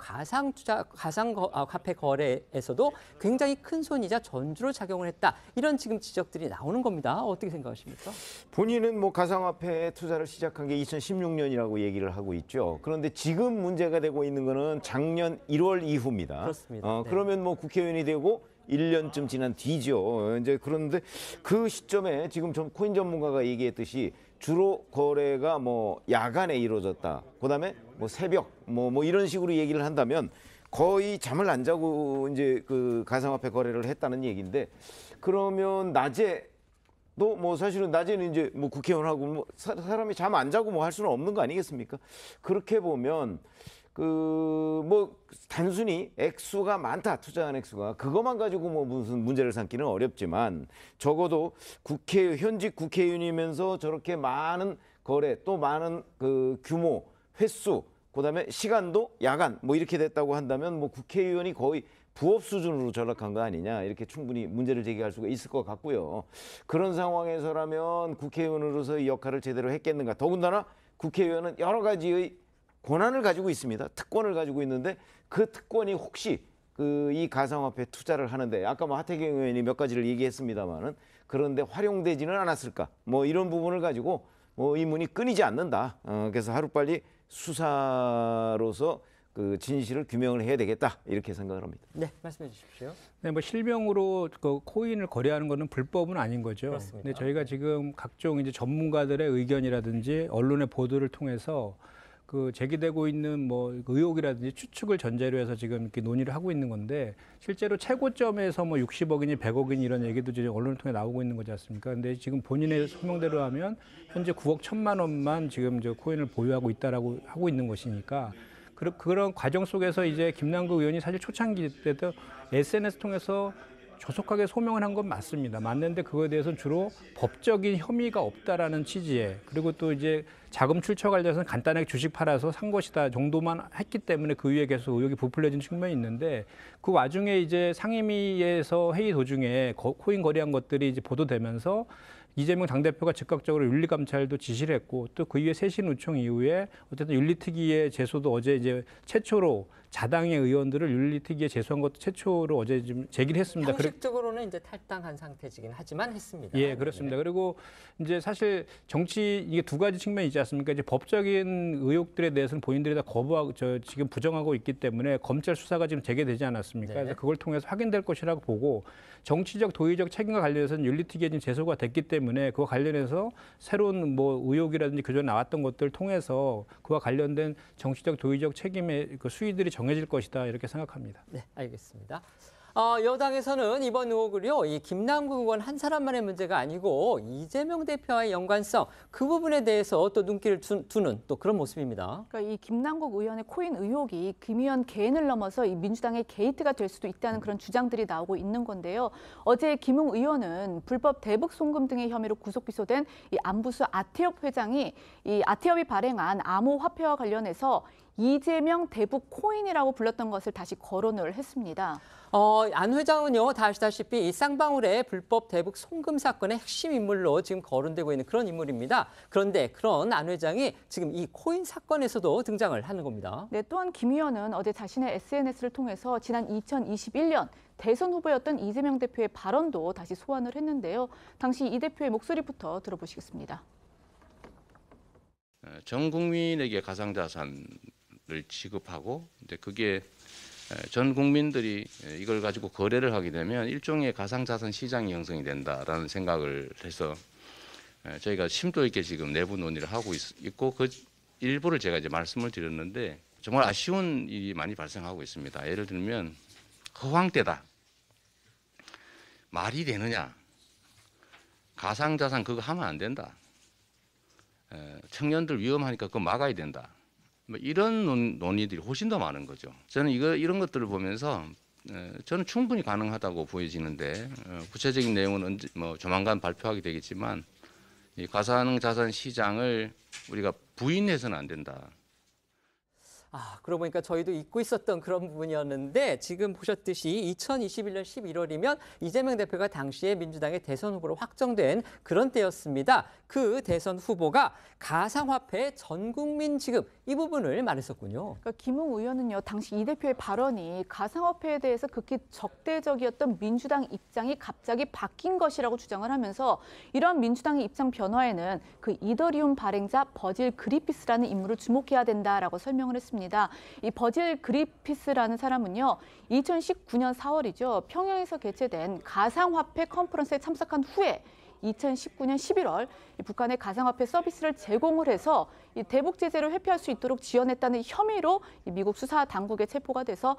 Speaker 1: 가상화폐 거래에서도 굉장히 큰 손이자 전주로 작용을 했다. 이런 지금 지적들이 나오는 겁니다. 어떻게 생각하십니까?
Speaker 10: 본인은 뭐 가상화폐 투자를 시작한 게 2016년이라고 얘기를 하고 있죠. 그런데 지금 문제가 되고 있는 거는 작년 1월 이후입니다.
Speaker 1: 그렇습니다. 네.
Speaker 10: 그러면 뭐 국회의원이 되고 1년쯤 지난 뒤죠. 이제 그런데 그 시점에 지금 코인 전문가가 얘기했듯이 주로 거래가 뭐 야간에 이루어졌다. 그다음에 뭐 새벽 뭐 이런 식으로 얘기를 한다면 거의 잠을 안 자고 이제 그 가상화폐 거래를 했다는 얘기인데, 그러면 낮에 또 뭐 사실은 낮에는 이제 뭐 국회의원하고 뭐 사람이 잠 안 자고 뭐 할 수는 없는 거 아니겠습니까? 그렇게 보면 뭐 단순히 액수가 많다, 투자한 액수가 그것만 가지고 뭐 무슨 문제를 삼기는 어렵지만, 적어도 현직 국회의원이면서 저렇게 많은 거래, 또 많은 그 규모, 횟수, 그다음에 시간도 야간 뭐 이렇게 됐다고 한다면 뭐 국회의원이 거의 부업 수준으로 전락한 거 아니냐, 이렇게 충분히 문제를 제기할 수가 있을 것 같고요. 그런 상황에서라면 국회의원으로서의 역할을 제대로 했겠는가. 더군다나 국회의원은 여러 가지의 권한을 가지고 있습니다. 특권을 가지고 있는데 그 특권이 혹시 이 가상화폐 투자를 하는데, 아까 뭐 하태경 의원이 몇 가지를 얘기했습니다만은, 그런데 활용되지는 않았을까, 뭐 이런 부분을 가지고 뭐 의문이 끊이지 않는다. 그래서 하루빨리 수사로서 그 진실을 규명을 해야 되겠다, 이렇게 생각을 합니다.
Speaker 1: 네, 말씀해 주십시오.
Speaker 11: 네, 뭐 실명으로 그 코인을 거래하는 거는 불법은 아닌 거죠.
Speaker 1: 그렇습니다.
Speaker 11: 근데 저희가 지금 각종 이제 전문가들의 의견이라든지 언론의 보도를 통해서 그 제기되고 있는 뭐 의혹이라든지 추측을 전제로 해서 지금 이렇게 논의를 하고 있는 건데, 실제로 최고점에서 뭐 60억이니 100억이니 이런 얘기도 지금 언론을 통해 나오고 있는 거지 않습니까? 근데 지금 본인의 소명대로 하면 현재 9억 1천만 원만 지금 저 코인을 보유하고 있다라고 하고 있는 것이니까, 그런 과정 속에서 이제 김남국 의원이 사실 초창기 때도 SNS 통해서 조속하게 소명을 한 건 맞습니다. 맞는데 그거에 대해서는 주로 법적인 혐의가 없다라는 취지에, 그리고 또 이제 자금 출처 관련해서는 간단하게 주식 팔아서 산 것이다 정도만 했기 때문에 그 위에 계속 의혹이 부풀려진 측면이 있는데, 그 와중에 이제 상임위에서 회의 도중에 코인 거래한 것들이 이제 보도되면서 이재명 당대표가 즉각적으로 윤리감찰도 지시를 했고, 또 그 이후에 쇄신 요청 이후에 어쨌든 윤리특위의 제소도 어제 이제 최초로 자당의 의원들을 윤리특위에 제소한 것도 최초로 어제 좀 제기를 했습니다.
Speaker 1: 형식적으로는 이제 탈당한 상태이긴 하지만 했습니다.
Speaker 11: 예, 그렇습니다. 그리고 이제 사실 정치 이게 두 가지 측면이 있지 않습니까? 이제 법적인 의혹들에 대해서는 본인들이 다 거부하고 지금 부정하고 있기 때문에 검찰 수사가 지금 재개되지 않았습니까?
Speaker 1: 네.
Speaker 11: 그래서 그걸 통해서 확인될 것이라고 보고, 정치적 도의적 책임과 관련해서는 윤리특위에 지금 제소가 됐기 때문에 그와 관련해서 새로운 뭐 의혹이라든지 그전에 나왔던 것들을 통해서 그와 관련된 정치적 도의적 책임의 그 수위들이 정해질 것이다, 이렇게 생각합니다.
Speaker 1: 네, 알겠습니다. 여당에서는 이번 의혹을요, 이 김남국 의원 한 사람만의 문제가 아니고 이재명 대표와의 연관성, 그 부분에 대해서 또 눈길을 두는 또 그런 모습입니다.
Speaker 7: 그러니까 이 김남국 의원의 코인 의혹이 김 의원 개인을 넘어서 이 민주당의 게이트가 될 수도 있다는 그런 주장들이 나오고 있는 건데요. 어제 김웅 의원은 불법 대북 송금 등의 혐의로 구속 기소된 이 안부수 아태엽 회장이 이 아태엽이 발행한 암호화폐와 관련해서 이재명 대북 코인이라고 불렀던 것을 다시 거론을 했습니다.
Speaker 1: 안 회장은요, 다 아시다시피 이 쌍방울의 불법 대북 송금 사건의 핵심 인물로 지금 거론되고 있는 그런 인물입니다. 그런데 그런 안 회장이 지금 이 코인 사건에서도 등장을 하는 겁니다.
Speaker 7: 네, 또한 김 의원은 어제 자신의 SNS를 통해서 지난 2021년 대선 후보였던 이재명 대표의 발언도 다시 소환을 했는데요. 당시 이 대표의 목소리부터 들어보시겠습니다.
Speaker 16: 전 국민에게 가상자산을 취급하고, 근데 그게 전 국민들이 이걸 가지고 거래를 하게 되면 일종의 가상자산 시장이 형성이 된다라는 생각을 해서 저희가 심도 있게 지금 내부 논의를 하고 있고, 그 일부를 제가 이제 말씀을 드렸는데 정말 아쉬운 일이 많이 발생하고 있습니다. 예를 들면 허황되다, 말이 되느냐, 가상자산 그거 하면 안 된다, 청년들 위험하니까 그거 막아야 된다, 뭐 이런 논의들이 훨씬 더 많은 거죠. 저는 이런 것들을 보면서 저는 충분히 가능하다고 보여지는데, 구체적인 내용은 조만간 발표하게 되겠지만 이 가상자산 시장을 우리가 부인해서는 안 된다.
Speaker 1: 그러고 보니까 저희도 잊고 있었던 그런 부분이었는데, 지금 보셨듯이 2021년 11월이면 이재명 대표가 당시에 민주당의 대선 후보로 확정된 그런 때였습니다. 그 대선 후보가 가상화폐 전 국민 지급, 이 부분을 말했었군요.
Speaker 7: 그러니까 김웅 의원은요, 당시 이 대표의 발언이 가상화폐에 대해서 극히 적대적이었던 민주당 입장이 갑자기 바뀐 것이라고 주장을 하면서, 이러한 민주당의 입장 변화에는 그 이더리움 발행자 버질 그리피스라는 인물을 주목해야 된다라고 설명을 했습니다. 이 버질 그리피스라는 사람은요, 2019년 4월이죠. 평양에서 개최된 가상화폐 컨퍼런스에 참석한 후에 2019년 11월 북한의 가상화폐 서비스를 제공을 해서 이 대북 제재를 회피할 수 있도록 지원했다는 혐의로 미국 수사 당국에 체포가 돼서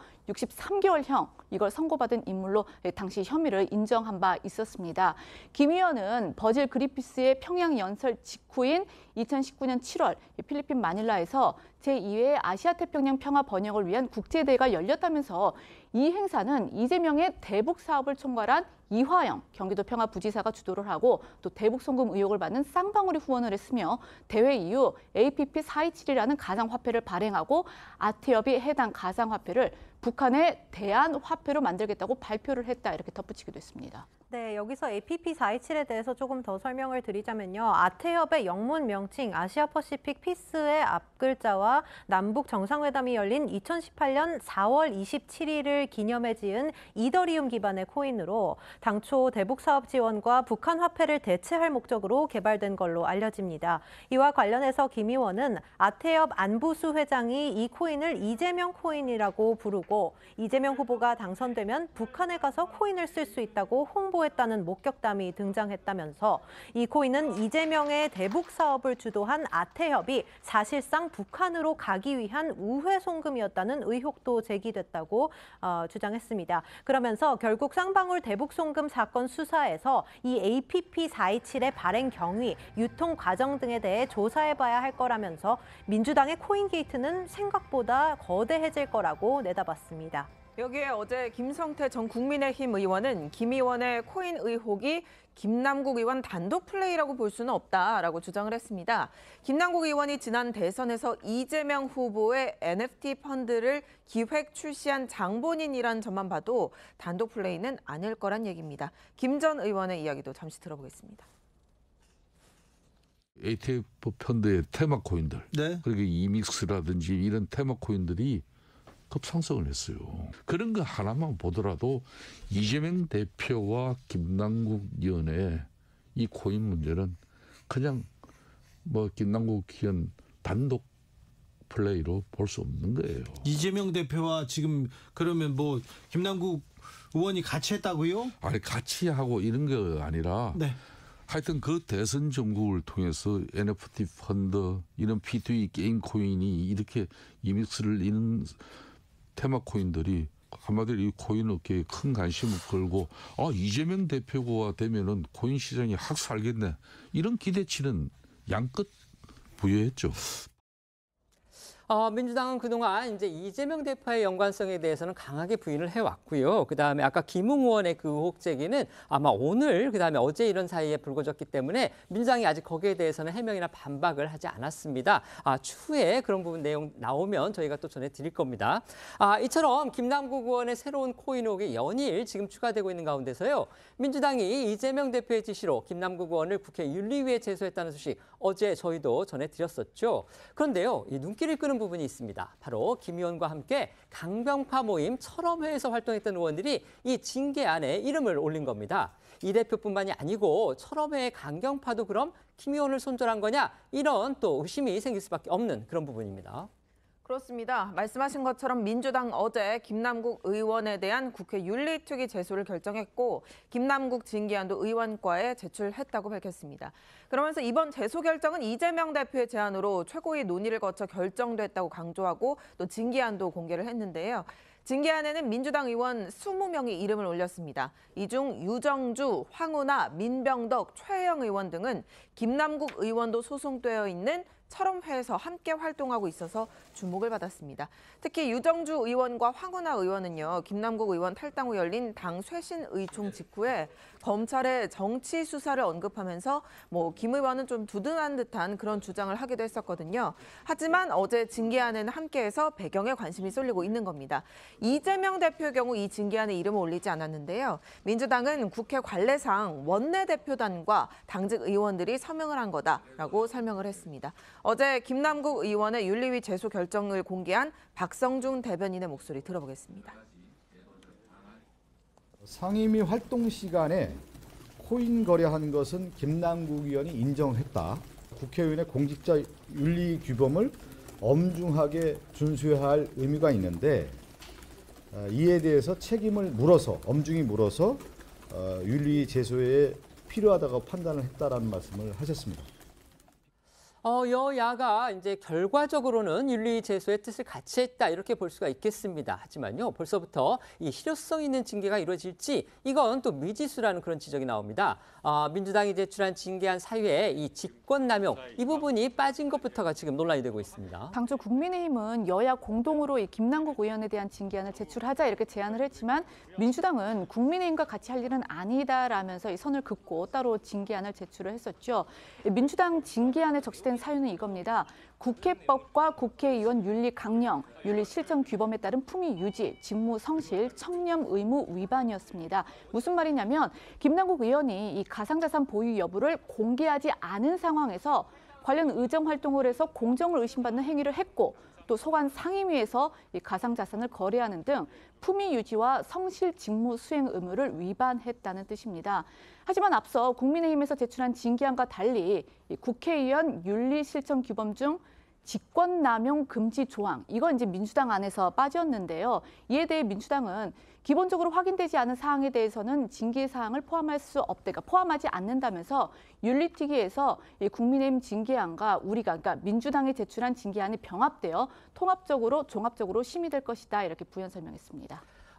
Speaker 7: 63개월형 이걸 선고받은 인물로 당시 혐의를 인정한 바 있었습니다. 김 의원은 버질 그리피스의 평양 연설 직후인 2019년 7월 필리핀 마닐라에서 제2회 아시아태평양 평화 번영을 위한 국제대회가 열렸다면서 이 행사는 이재명의 대북 사업을 총괄한 이화영 경기도 평화부지사가 주도를 하고, 또 대북 송금 의혹을 받는 쌍방울이 후원을 했으며, 대회 이후 APP427이라는 가상화폐를 발행하고 아태엽이 해당 가상화폐를 북한의 대안화폐로 만들겠다고 발표를 했다, 이렇게 덧붙이기도 했습니다.
Speaker 9: 네, 여기서 APP427에 대해서 조금 더 설명을 드리자면요. 아태엽의 영문 명칭 아시아퍼시픽 피스의 앞글자와 남북 정상회담이 열린 2018년 4월 27일을 기념해 지은 이더리움 기반의 코인으로 당초 대북 사업 지원과 북한 화폐를 대체할 목적으로 개발된 걸로 알려집니다. 이와 관련해서 김 의원은 아태엽 안부수 회장이 이 코인을 이재명 코인이라고 부르고, 이재명 후보가 당선되면 북한에 가서 코인을 쓸 수 있다고 홍보했다는 목격담이 등장했다면서, 이 코인은 이재명의 대북 사업을 주도한 아태엽이 사실상 북한으로 가기 위한 우회 송금이었다는 의혹도 제기됐다고 주장했습니다. 그러면서 결국 쌍방울 대북 송금 사건 수사에서 이 APP427의 발행 경위, 유통 과정 등에 대해 조사해봐야 할 거라면서 민주당의 코인 게이트는 생각보다 거대해질 거라고 내다봤습니다. 나왔습니다.
Speaker 6: 여기에 어제 김성태 전 국민의힘 의원은 김 의원의 코인 의혹이 김남국 의원 단독 플레이라고 볼 수는 없다라고 주장을 했습니다. 김남국 의원이 지난 대선에서 이재명 후보의 NFT 펀드를 기획 출시한 장본인이란 점만 봐도 단독 플레이는 아닐 거란 얘기입니다. 김 전 의원의 이야기도 잠시 들어보겠습니다.
Speaker 20: ETF 펀드의 테마 코인들, 그리고 이믹스라든지 이런 테마 코인들이 급상승을 했어요. 그런 거 하나만 보더라도 이재명 대표와 김남국 의원의 이 코인 문제는 그냥 김남국 의원 단독 플레이로 볼 수 없는 거예요.
Speaker 21: 이재명 대표와 지금 그러면 김남국 의원이 같이 했다고요?
Speaker 20: 아니 같이 하고 이런 거 아니라 하여튼 그 대선 정국을 통해서 NFT 펀드 이런 P2E 게임 코인이 이렇게 이믹스를 이런 테마 코인들이 한마디로 이 코인 업계에 큰 관심을 걸고 이재명 대표가 되면은 코인 시장이 확 살겠네 이런 기대치는 양끝 부여했죠.
Speaker 1: 민주당은 그동안 이제 이재명 대표의 연관성에 대해서는 강하게 부인을 해왔고요. 그다음에 아까 김웅 의원의 그 의혹 제기는 아마 오늘 그다음에 어제 이런 사이에 불거졌기 때문에 민주당이 아직 거기에 대해서는 해명이나 반박을 하지 않았습니다. 추후에 그런 부분 내용 나오면 저희가 또 전해드릴 겁니다. 이처럼 김남국 의원의 새로운 코인 의혹이 연일 지금 추가되고 있는 가운데서요. 민주당이 이재명 대표의 지시로 김남국 의원을 국회 윤리위에 제소했다는 소식 어제 저희도 전해드렸었죠. 그런데요, 이 눈길을 끄는 부분이 있습니다. 바로 김 의원과 함께 강병파 모임 철험회에서 활동했던 의원들이 이 징계안에 이름을 올린 겁니다. 이 대표뿐만이 아니고 철험회의 강경파도 그럼 김 의원을 손절한 거냐 이런 또 의심이 생길 수밖에 없는 그런 부분입니다.
Speaker 6: 그렇습니다. 말씀하신 것처럼 민주당 어제 김남국 의원에 대한 국회 윤리특위 제소를 결정했고 김남국 징계안도 의원과에 제출했다고 밝혔습니다. 그러면서 이번 제소 결정은 이재명 대표의 제안으로 최고위 논의를 거쳐 결정됐다고 강조하고 또 징계안도 공개를 했는데요. 징계안에는 민주당 의원 20명이 이름을 올렸습니다. 이 중 유정주, 황운하, 민병덕, 최영 의원 등은 김남국 의원도 소송되어 있는 철험회에서 함께 활동하고 있어서 주목을 받았습니다. 특히 유정주 의원과 황운하 의원은요, 김남국 의원 탈당 후 열린 당 쇄신 의총 직후에 검찰의 정치 수사를 언급하면서 김 의원은 좀 두둔한 듯한 그런 주장을 하기도 했었거든요. 하지만 어제 징계안에는 함께해서 배경에 관심이 쏠리고 있는 겁니다. 이재명 대표의 경우 이 징계안에 이름을 올리지 않았는데요. 민주당은 국회 관례상 원내대표단과 당직 의원들이 서명을 한 거다라고 설명을 했습니다. 어제 김남국 의원의 윤리위 제소 결정을 공개한 박성중 대변인의 목소리 들어보겠습니다.
Speaker 22: 상임위 활동 시간에 코인 거래한 것은 김남국 의원이 인정했다. 국회의원의 공직자 윤리 규범을 엄중하게 준수해야 할 의무가 있는데 이에 대해서 책임을 엄중히 물어서 윤리 제소에 필요하다고 판단을 했다라는 말씀을 하셨습니다.
Speaker 1: 여야가 이제 결과적으로는 윤리 제소의 뜻을 같이 했다 이렇게 볼 수가 있겠습니다. 하지만요, 벌써부터 이 실효성 있는 징계가 이루어질지 이건 또 미지수라는 그런 지적이 나옵니다. 민주당이 제출한 징계안 사유에 이 직권남용 이 부분이 빠진 것부터가 지금 논란이 되고 있습니다.
Speaker 7: 당초 국민의힘은 여야 공동으로 이 김남국 의원에 대한 징계안을 제출하자 이렇게 제안을 했지만 민주당은 국민의힘과 같이 할 일은 아니다라면서 이 선을 긋고 따로 징계안을 제출을 했었죠. 민주당 징계안에 적시된 사유는 이겁니다. 국회법과 국회의원 윤리 강령, 윤리 실정 규범에 따른 품위 유지, 직무 성실, 청렴 의무 위반이었습니다. 무슨 말이냐면 김남국 의원이 이 가상자산 보유 여부를 공개하지 않은 상황에서 관련 의정 활동을 해서 공정을 의심받는 행위를 했고 또 소관 상임위에서 이 가상자산을 거래하는 등 품위 유지와 성실 직무 수행 의무를 위반했다는 뜻입니다. 하지만 앞서 국민의힘에서 제출한 징계안과 달리 이 국회의원 윤리실정 규범 중 직권남용 금지 조항, 이건 이제 민주당 안에서 빠졌는데요. 이에 대해 민주당은 기본적으로 확인되지 않은 사항에 대해서는 징계 사항을 포함하지 않는다면서 윤리특위에서 국민의힘 징계안과 그러니까 민주당이 제출한 징계안이 병합되어 종합적으로 심의될 것이다 이렇게 부연 설명했습니다.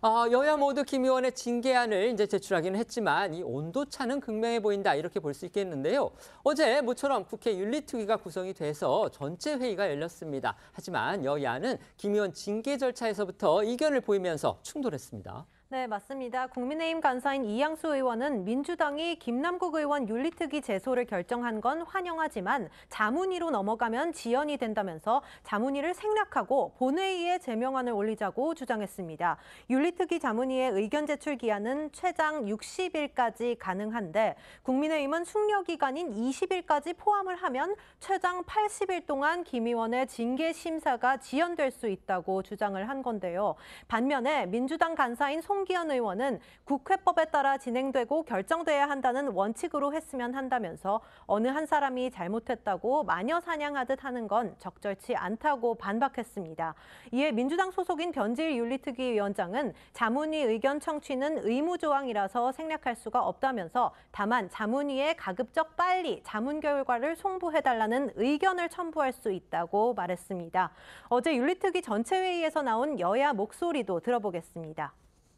Speaker 1: 여야 모두 김 의원의 징계안을 이제 제출하기는 했지만 이 온도차는 극명해 보인다 이렇게 볼 수 있겠는데요. 어제 모처럼 국회 윤리특위가 구성이 돼서 전체 회의가 열렸습니다. 하지만 여야는 김 의원 징계 절차에서부터 이견을 보이면서 충돌했습니다.
Speaker 9: 네, 맞습니다. 국민의힘 간사인 이양수 의원은 민주당이 김남국 의원 윤리특위 제소를 결정한 건 환영하지만 자문위로 넘어가면 지연이 된다면서 자문위를 생략하고 본회의에 제명안을 올리자고 주장했습니다. 윤리특위 자문위의 의견 제출 기한은 최장 60일까지 가능한데 국민의힘은 숙려 기간인 20일까지 포함을 하면 최장 80일 동안 김 의원의 징계 심사가 지연될 수 있다고 주장을 한 건데요. 반면에 민주당 간사인 송기현 의원은 국회법에 따라 진행되고 결정돼야 한다는 원칙으로 했으면 한다면서 어느 한 사람이 잘못했다고 마녀 사냥하듯 하는 건 적절치 않다고 반박했습니다. 이에 민주당 소속인 변지일 윤리특위 위원장은 자문위 의견 청취는 의무조항이라서 생략할 수가 없다면서 다만 자문위에 가급적 빨리 자문 결과를 송부해달라는 의견을 첨부할 수 있다고 말했습니다. 어제 윤리특위 전체 회의에서 나온 여야 목소리도 들어보겠습니다.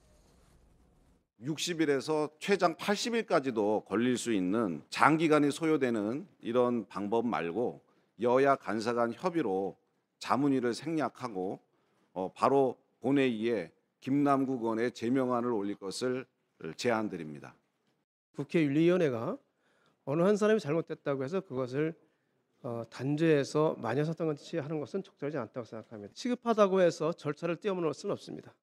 Speaker 4: 60일에서 최장 80일까지도 걸릴 수 있는 장기간이 소요되는 이런 방법 말고 여야 간사 간 협의로 자문위를 생략하고 바로 본회의에 김남국 의원의 제명안을 올릴 것을 제안드립니다.
Speaker 8: 국회윤리위원회가 어느 한 사람이 잘못됐다고 해서 그것을 단죄해서 마녀사냥같이 하는 것은 적절하지 않다고 생각합니다. 시급하다고 해서 절차를 띄어놓을 수는 없습니다.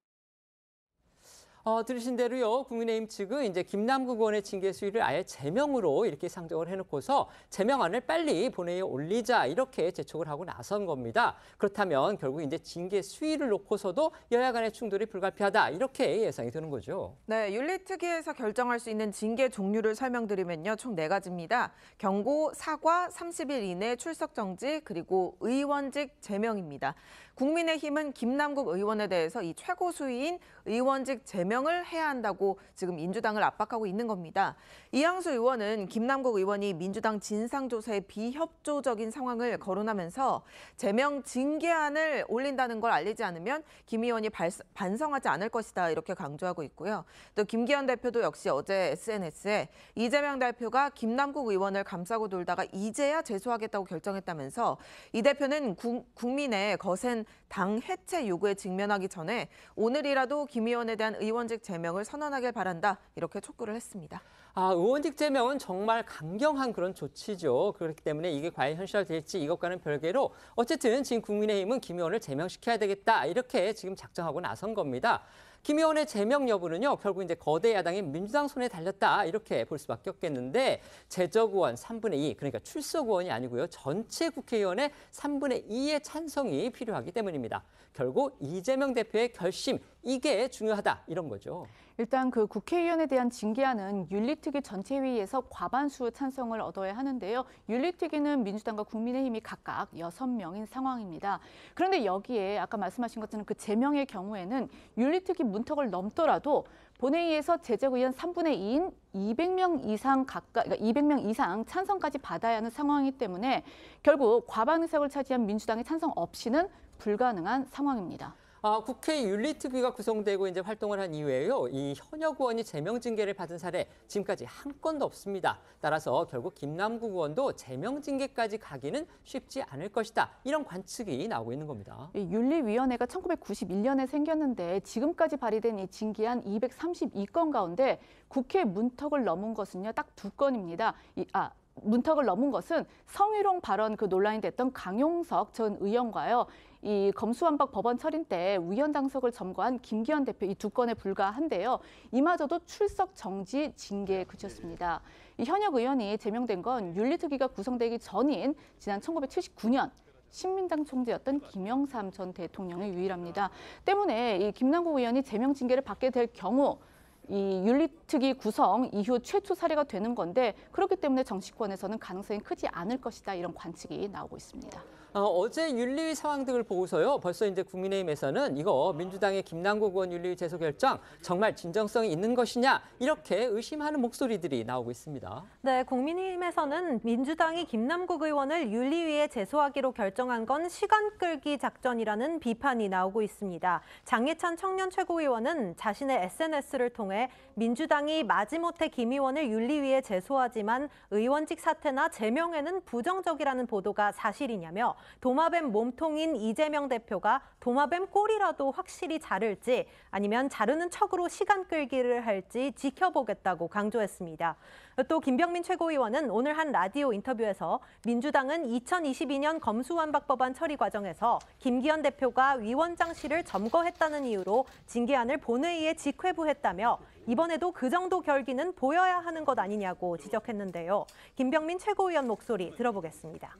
Speaker 1: 들으신 대로요. 국민의힘 측은 이제 김남국 의원의 징계 수위를 아예 제명으로 이렇게 상정을 해놓고서 제명안을 빨리 본회의에 올리자 이렇게 재촉을 하고 나선 겁니다. 그렇다면 결국 이제 징계 수위를 놓고서도 여야 간의 충돌이 불가피하다 이렇게 예상이 되는 거죠.
Speaker 6: 네, 윤리특위에서 결정할 수 있는 징계 종류를 설명드리면요. 총 4가지입니다. 경고, 사과, 30일 이내 출석 정지, 그리고 의원직 제명입니다. 국민의힘은 김남국 의원에 대해서 이 최고 수위인 의원직 제명을 해야 한다고 지금 민주당을 압박하고 있는 겁니다. 이양수 의원은 김남국 의원이 민주당 진상조사에 비협조적인 상황을 거론하면서 제명 징계안을 올린다는 걸 알리지 않으면 김 의원이 반성하지 않을 것이다 이렇게 강조하고 있고요. 또 김기현 대표도 역시 어제 SNS에 이재명 대표가 김남국 의원을 감싸고 돌다가 이제야 제소하겠다고 결정했다면서 이 대표는 국민의 거센 당 해체 요구에 직면하기 전에 오늘이라도 김 의원에 대한 의원직 제명을 선언하길 바란다 이렇게 촉구를 했습니다.
Speaker 1: 의원직 제명은 정말 강경한 그런 조치죠. 그렇기 때문에 이게 과연 현실화될지 이것과는 별개로 어쨌든 지금 국민의힘은 김 의원을 제명시켜야 되겠다 이렇게 지금 작정하고 나선 겁니다. 김 의원의 제명 여부는요, 결국 이제 거대 야당인 민주당 손에 달렸다 이렇게 볼 수밖에 없겠는데 재적 의원 3분의 2, 그러니까 출석 의원이 아니고요. 전체 국회의원의 3분의 2의 찬성이 필요하기 때문입니다. 결국 이재명 대표의 결심, 이게 중요하다 이런 거죠.
Speaker 7: 일단 그 국회의원에 대한 징계안은 윤리특위 전체회의에서 과반수 찬성을 얻어야 하는데요. 윤리특위는 민주당과 국민의힘이 각각 6명인 상황입니다. 그런데 여기에 아까 말씀하신 것처럼 그 제명의 경우에는 윤리특위 문턱을 넘더라도 본회의에서 제적 의원 3분의 2인 200명 이상 그러니까 200명 이상 찬성까지 받아야 하는 상황이기 때문에 결국 과반 의석을 차지한 민주당의 찬성 없이는 불가능한 상황입니다.
Speaker 1: 국회 윤리특위가 구성되고 이제 활동을 한 이후에요. 이 현역 의원이 제명 징계를 받은 사례 지금까지 한 건도 없습니다. 따라서 결국 김남국 의원도 제명 징계까지 가기는 쉽지 않을 것이다. 이런 관측이 나오고 있는 겁니다.
Speaker 7: 윤리위원회가 1991년에 생겼는데 지금까지 발의된 이 징계안 232건 가운데 국회 문턱을 넘은 것은요, 딱 2건입니다. 문턱을 넘은 것은 성희롱 발언 그 논란이 됐던 강용석 전 의원과요. 이 검수완박 법원 철인 때 위원장석을 점거한 김기현 대표 이 2건에 불과한데요. 이마저도 출석 정지 징계에 그쳤습니다. 이 현역 의원이 제명된 건 윤리특위가 구성되기 전인 지난 1979년 신민당 총재였던 김영삼 전 대통령이 유일합니다. 때문에 이 김남국 의원이 제명 징계를 받게 될 경우 이 윤리특위 구성 이후 최초 사례가 되는 건데 그렇기 때문에 정치권에서는 가능성이 크지 않을 것이다 이런 관측이 나오고 있습니다.
Speaker 1: 어제 윤리위 상황 등을 보고서요. 벌써 이제 국민의힘에서는 이거 민주당의 김남국 의원 윤리위 제소 결정 정말 진정성이 있는 것이냐 이렇게 의심하는 목소리들이 나오고 있습니다.
Speaker 9: 네, 국민의힘에서는 민주당이 김남국 의원을 윤리위에 제소하기로 결정한 건 시간 끌기 작전이라는 비판이 나오고 있습니다. 장예찬 청년 최고위원은 자신의 SNS를 통해 민주당이 마지못해 김 의원을 윤리위에 제소하지만 의원직 사퇴나 제명에는 부정적이라는 보도가 사실이냐며 도마뱀 몸통인 이재명 대표가 도마뱀 꼬리라도 확실히 자를지 아니면 자르는 척으로 시간 끌기를 할지 지켜보겠다고 강조했습니다. 또 김병민 최고위원은 오늘 한 라디오 인터뷰에서 민주당은 2022년 검수완박법안 처리 과정에서 김기현 대표가 위원장실을 점거했다는 이유로 징계안을 본회의에 직회부했다며 이번에도 그 정도 결기는 보여야 하는 것 아니냐고 지적했는데요. 김병민 최고위원 목소리 들어보겠습니다.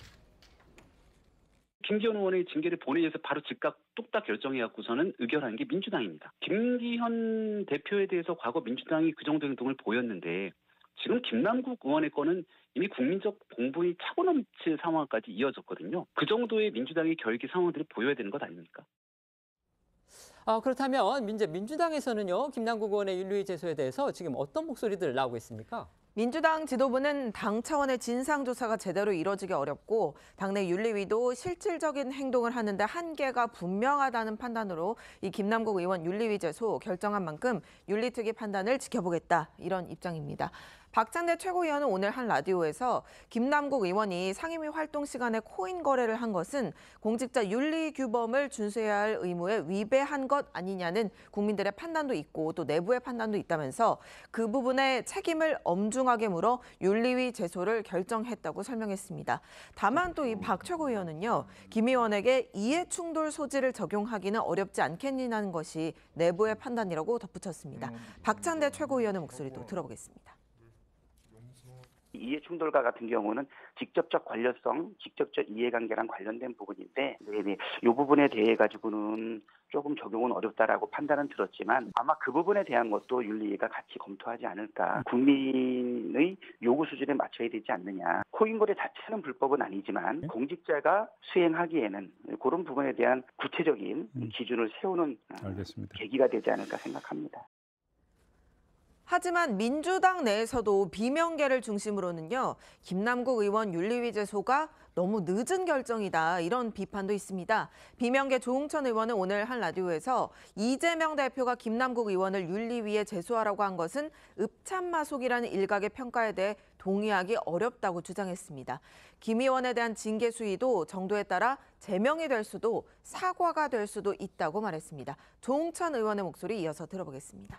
Speaker 2: 김기현 의원의 징계를 본회의에서 바로 즉각 뚝딱 결정해갖고서는 의결하는 게 민주당입니다. 김기현 대표에 대해서 과거 민주당이 그 정도 행동을 보였는데 지금 김남국 의원의 건은 이미 국민적 공분이 차고 넘칠 상황까지 이어졌거든요. 그 정도의 민주당의 결기 상황들을 보여야 되는 것 아닙니까?
Speaker 1: 그렇다면 민주당에서는요. 김남국 의원의 윤리위 제소에 대해서 지금 어떤 목소리들 나오고 있습니까?
Speaker 6: 민주당 지도부는 당 차원의 진상조사가 제대로 이뤄지기 어렵고 당내 윤리위도 실질적인 행동을 하는데 한계가 분명하다는 판단으로 이 김남국 의원 윤리위 제소 결정한 만큼 윤리특위 판단을 지켜보겠다 이런 입장입니다. 박찬대 최고위원은 오늘 한 라디오에서 김남국 의원이 상임위 활동 시간에 코인 거래를 한 것은 공직자 윤리 규범을 준수해야 할 의무에 위배한 것 아니냐는 국민들의 판단도 있고 또 내부의 판단도 있다면서 그 부분에 책임을 엄중하게 물어 윤리위 제소를 결정했다고 설명했습니다. 다만 또 이 박 최고위원은요. 김 의원에게 이해충돌 소지를 적용하기는 어렵지 않겠냐는 것이 내부의 판단이라고 덧붙였습니다. 박찬대 최고위원의 목소리도 들어보겠습니다.
Speaker 5: 이해충돌과 같은 경우는 직접적 관련성, 직접적 이해관계랑 관련된 부분인데 이 부분에 대해 가지고는 조금 적용은 어렵다라고 판단은 들었지만 아마 그 부분에 대한 것도 윤리위가 같이 검토하지 않을까. 국민의 요구 수준에 맞춰야 되지 않느냐. 코인 거래 자체는 불법은 아니지만 공직자가 수행하기에는 그런 부분에 대한 구체적인 기준을 세우는 계기가 되지 않을까 생각합니다.
Speaker 6: 하지만 민주당 내에서도 비명계를 중심으로는요. 김남국 의원 윤리위 제소가 너무 늦은 결정이다 이런 비판도 있습니다. 비명계 조응천 의원은 오늘 한 라디오에서 이재명 대표가 김남국 의원을 윤리위에 제소하라고 한 것은 읍참마속이라는 일각의 평가에 대해 동의하기 어렵다고 주장했습니다. 김 의원에 대한 징계 수위도 정도에 따라 제명이 될 수도 사과가 될 수도 있다고 말했습니다. 조응천 의원의 목소리 이어서 들어보겠습니다.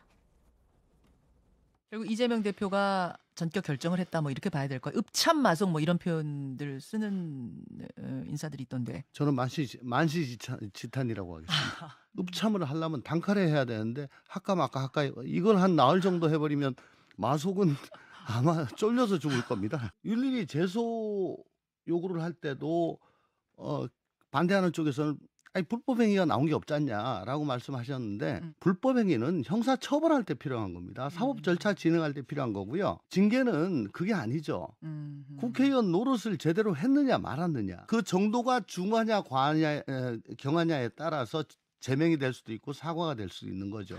Speaker 23: 결국 이재명 대표가 전격 결정을 했다 뭐 이렇게 봐야 될 거예요. 읍참마속 뭐 이런 표현들 쓰는 인사들이 있던데.
Speaker 24: 저는 만시지탄이라고 하겠습니다. 읍참을 하려면 단칼에 해야 되는데 하까마까 이걸 한 나흘 정도 해버리면 마속은 아마 쫄려서 죽을 겁니다. 윤리위 제소 요구를 할 때도 반대하는 쪽에서는 아니 불법 행위가 나온 게 없지 않냐라고 말씀하셨는데 불법 행위는 형사 처벌할 때 필요한 겁니다. 사법 절차 진행할 때 필요한 거고요. 징계는 그게 아니죠. 국회의원 노릇을 제대로 했느냐 말았느냐. 그 정도가 중하냐 과하냐 경하냐에 따라서 제명이 될 수도 있고 사과가 될 수도 있는 거죠.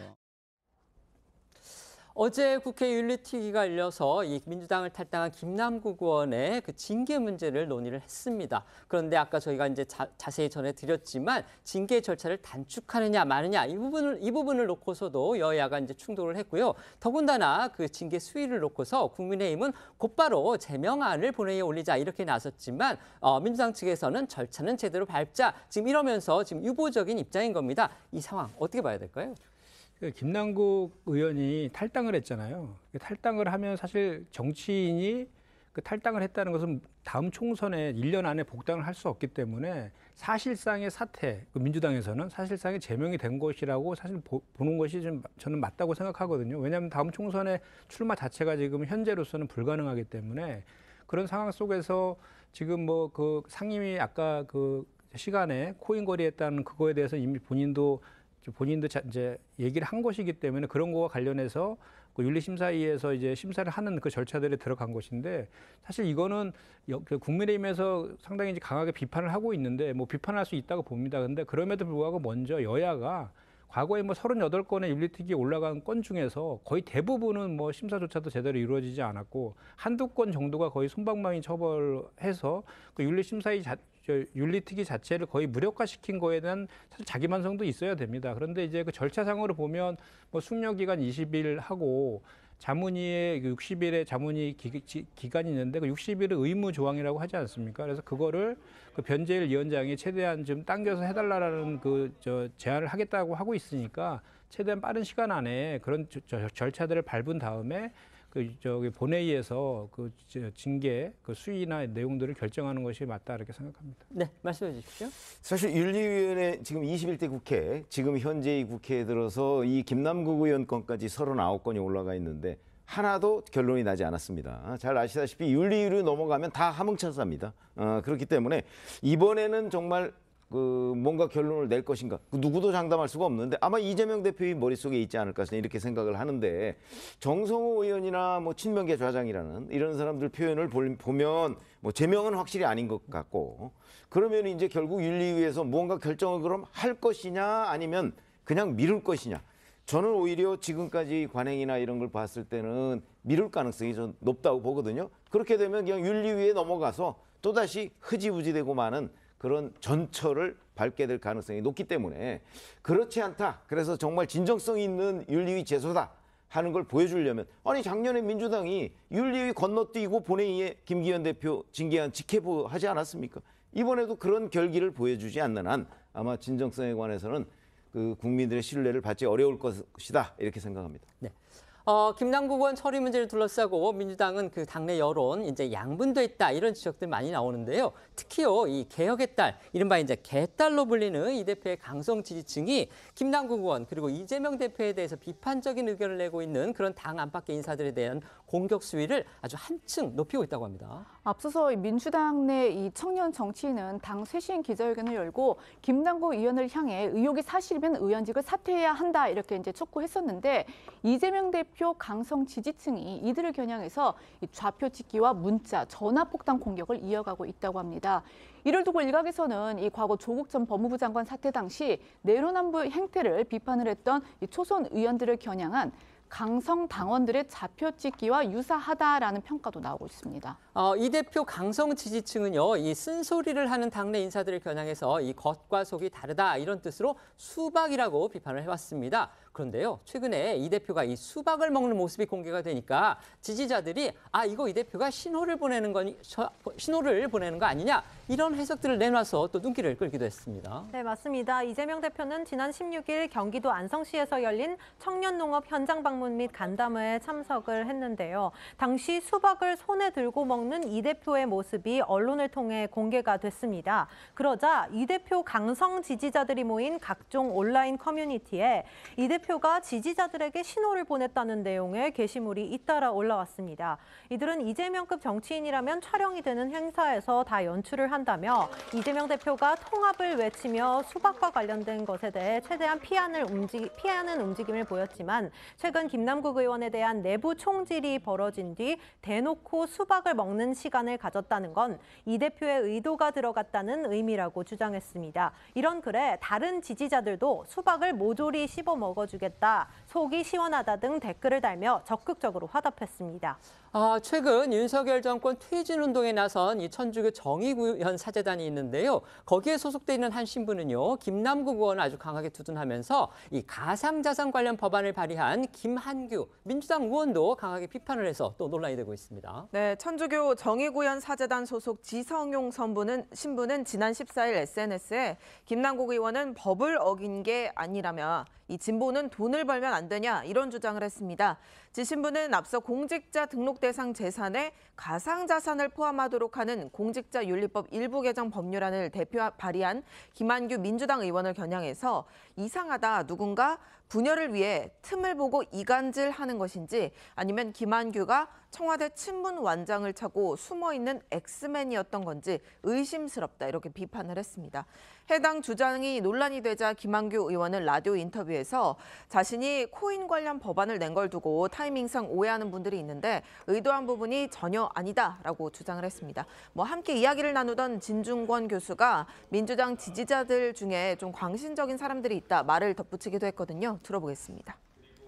Speaker 1: 어제 국회 윤리특위가 열려서 이 민주당을 탈당한 김남국 의원의 그 징계 문제를 논의를 했습니다. 그런데 아까 저희가 이제 자세히 전해드렸지만 징계 절차를 단축하느냐 마느냐 이 부분을 놓고서도 여야가 이제 충돌을 했고요. 더군다나 그 징계 수위를 놓고서 국민의힘은 곧바로 제명안을 본회의에 올리자 이렇게 나섰지만 민주당 측에서는 절차는 제대로 밟자 지금 이러면서 지금 유보적인 입장인 겁니다. 이 상황 어떻게 봐야 될까요?
Speaker 11: 김남국 의원이 탈당을 했잖아요. 탈당을 하면 사실 정치인이 그 탈당을 했다는 것은 다음 총선에 1년 안에 복당을 할 수 없기 때문에 사실상의 사퇴, 민주당에서는 사실상의 제명이 된 것이라고 사실 보는 것이 좀 저는 맞다고 생각하거든요. 왜냐하면 다음 총선에 출마 자체가 지금 현재로서는 불가능하기 때문에 그런 상황 속에서 지금 뭐 그 상임위 아까 그 시간에 코인 거래했다는 그거에 대해서 이미 본인도 본인도 이제 얘기를 한 것이기 때문에 그런 거와 관련해서 그 윤리심사위에서 이제 심사를 하는 그 절차들에 들어간 것인데 사실 이거는 국민의힘에서 상당히 이제 강하게 비판을 하고 있는데 뭐 비판할 수 있다고 봅니다. 근데 그럼에도 불구하고 먼저 여야가 과거에 뭐 38건의 윤리특위에 올라간 건 중에서 거의 대부분은 뭐 심사조차도 제대로 이루어지지 않았고 한두 건 정도가 거의 솜방망이 처벌해서 그 윤리특위 자체를 거의 무력화시킨 거에 대한 사실 자기만성도 있어야 됩니다. 그런데 이제 그 절차상으로 보면 뭐 숙려기간 20일 하고 자문위에 60일의 자문위 기간이 있는데 그 60일은 의무 조항이라고 하지 않습니까? 그래서 그거를 그 변재일 위원장이 최대한 좀 당겨서 해달라는 제안을 하겠다고 하고 있으니까 최대한 빠른 시간 안에 그런 절차들을 밟은 다음에 본회의에서 그 징계, 그 수위나 내용들을 결정하는 것이 맞다 이렇게 생각합니다.
Speaker 1: 네, 말씀해 주십시오.
Speaker 10: 사실 윤리위원회 지금 21대 국회, 지금 현재의 국회에 들어서 이 김남국 의원 건까지 39건이 올라가 있는데 하나도 결론이 나지 않았습니다. 잘 아시다시피 윤리위로 넘어가면 다 하뭉차사입니다. 그렇기 때문에 이번에는 정말 뭔가 결론을 낼 것인가 누구도 장담할 수가 없는데 아마 이재명 대표의 머릿속에 있지 않을까 이렇게 생각을 하는데 정성호 의원이나 뭐 친명계 좌장이라는 이런 사람들 표현을 보면 뭐 제명은 확실히 아닌 것 같고 그러면 이제 결국 윤리위에서 무언가 결정을 그럼 할 것이냐 아니면 그냥 미룰 것이냐 저는 오히려 지금까지 관행이나 이런 걸 봤을 때는 미룰 가능성이 좀 높다고 보거든요. 그렇게 되면 그냥 윤리위에 넘어가서 또다시 흐지부지되고 마는 그런 전철을 밟게 될 가능성이 높기 때문에 그렇지 않다. 그래서 정말 진정성 있는 윤리위 제소다 하는 걸 보여주려면 아니 작년에 민주당이 윤리위 건너뛰고 본회의에 김기현 대표 징계안 직회부 하지 않았습니까? 이번에도 그런 결기를 보여주지 않는 한 아마 진정성에 관해서는 그 국민들의 신뢰를 받지 어려울 것이다 이렇게 생각합니다.
Speaker 1: 네. 김남국 의원 처리 문제를 둘러싸고 민주당은 그 당내 여론 이제 양분됐다 이런 지적들 많이 나오는데요. 특히요 이 개혁의 딸 이른바 이제 개딸로 불리는 이 대표의 강성 지지층이 김남국 의원 그리고 이재명 대표에 대해서 비판적인 의견을 내고 있는 그런 당 안팎의 인사들에 대한 공격 수위를 아주 한층 높이고 있다고 합니다.
Speaker 7: 앞서서 민주당 내 이 청년 정치인은 당 쇄신 기자회견을 열고 김남국 의원을 향해 의혹이 사실이면 의원직을 사퇴해야 한다 이렇게 이제 촉구했었는데 이재명 대표 강성 지지층이 이들을 겨냥해서 좌표 찍기와 문자, 전화 폭탄 공격을 이어가고 있다고 합니다. 이를 두고 일각에서는 이 과거 조국 전 법무부 장관 사태 당시 내로남불 행태를 비판을 했던 이 초선 의원들을 겨냥한 강성 당원들의 좌표 찍기와 유사하다라는 평가도 나오고 있습니다.
Speaker 1: 이 대표 강성 지지층은요, 이 쓴소리를 하는 당내 인사들을 겨냥해서 이 겉과 속이 다르다 이런 뜻으로 수박이라고 비판을 해왔습니다. 그런데요, 최근에 이 대표가 이 수박을 먹는 모습이 공개가 되니까 지지자들이 이거 이 대표가 신호를 보내는 거 아니냐 이런 해석들을 내놔서 또 눈길을 끌기도 했습니다.
Speaker 9: 네, 맞습니다. 이재명 대표는 지난 16일 경기도 안성시에서 열린 청년농업 현장 방문 및 간담회에 참석을 했는데요. 당시 수박을 손에 들고 먹는 이 대표의 모습이 언론을 통해 공개가 됐습니다. 그러자 이 대표 강성 지지자들이 모인 각종 온라인 커뮤니티에 이 대표가 지지자들에게 신호를 보냈다는 내용의 게시물이 잇따라 올라왔습니다. 이들은 이재명급 정치인이라면 촬영이 되는 행사에서 다 연출을 한다며 이재명 대표가 통합을 외치며 수박과 관련된 것에 대해 최대한 피하는 움직임을 보였지만 최근 김남국 의원에 대한 내부 총질이 벌어진 뒤 대놓고 수박을 먹는 시간을 가졌다는 건 이 대표의 의도가 들어갔다는 의미라고 주장했습니다. 이런 글에 다른 지지자들도 수박을 모조리 씹어 먹어주겠다, 속이 시원하다 등 댓글을 달며 적극적으로 화답했습니다.
Speaker 1: 최근 윤석열 정권 퇴진 운동에 나선 이 천주교 정의구현 사재단이 있는데요. 거기에 소속돼 있는 한 신부는요, 김남국 의원을 아주 강하게 두둔하면서 이 가상자산 관련 법안을 발의한 김한규 민주당 의원도 강하게 비판을 해서 또 논란이 되고 있습니다.
Speaker 6: 네, 천주교 정의구현 사재단 소속 지성용 신부는 지난 14일 SNS에 김남국 의원은 법을 어긴 게 아니라며 이 진보는 돈을 벌면 안 되냐 이런 주장을 했습니다. 지 신부는 앞서 공직자 등록 대상 재산에 가상자산을 포함하도록 하는 공직자윤리법 일부 개정 법률안을 발의한 김한규 민주당 의원을 겨냥해서 이상하다, 누군가 분열을 위해 틈을 보고 이간질하는 것인지 아니면 김한규가 청와대 친문완장을 차고 숨어있는 엑스맨이었던 건지 의심스럽다 이렇게 비판을 했습니다. 해당 주장이 논란이 되자 김한규 의원은 라디오 인터뷰에서 자신이 코인 관련 법안을 낸 걸 두고 타이밍상 오해하는 분들이 있는데 의도한 부분이 전혀 아니다라고 주장을 했습니다. 함께 이야기를 나누던 진중권 교수가 민주당 지지자들 중에 좀 광신적인 사람들이 있다 말을 덧붙이기도 했거든요. 들어보겠습니다.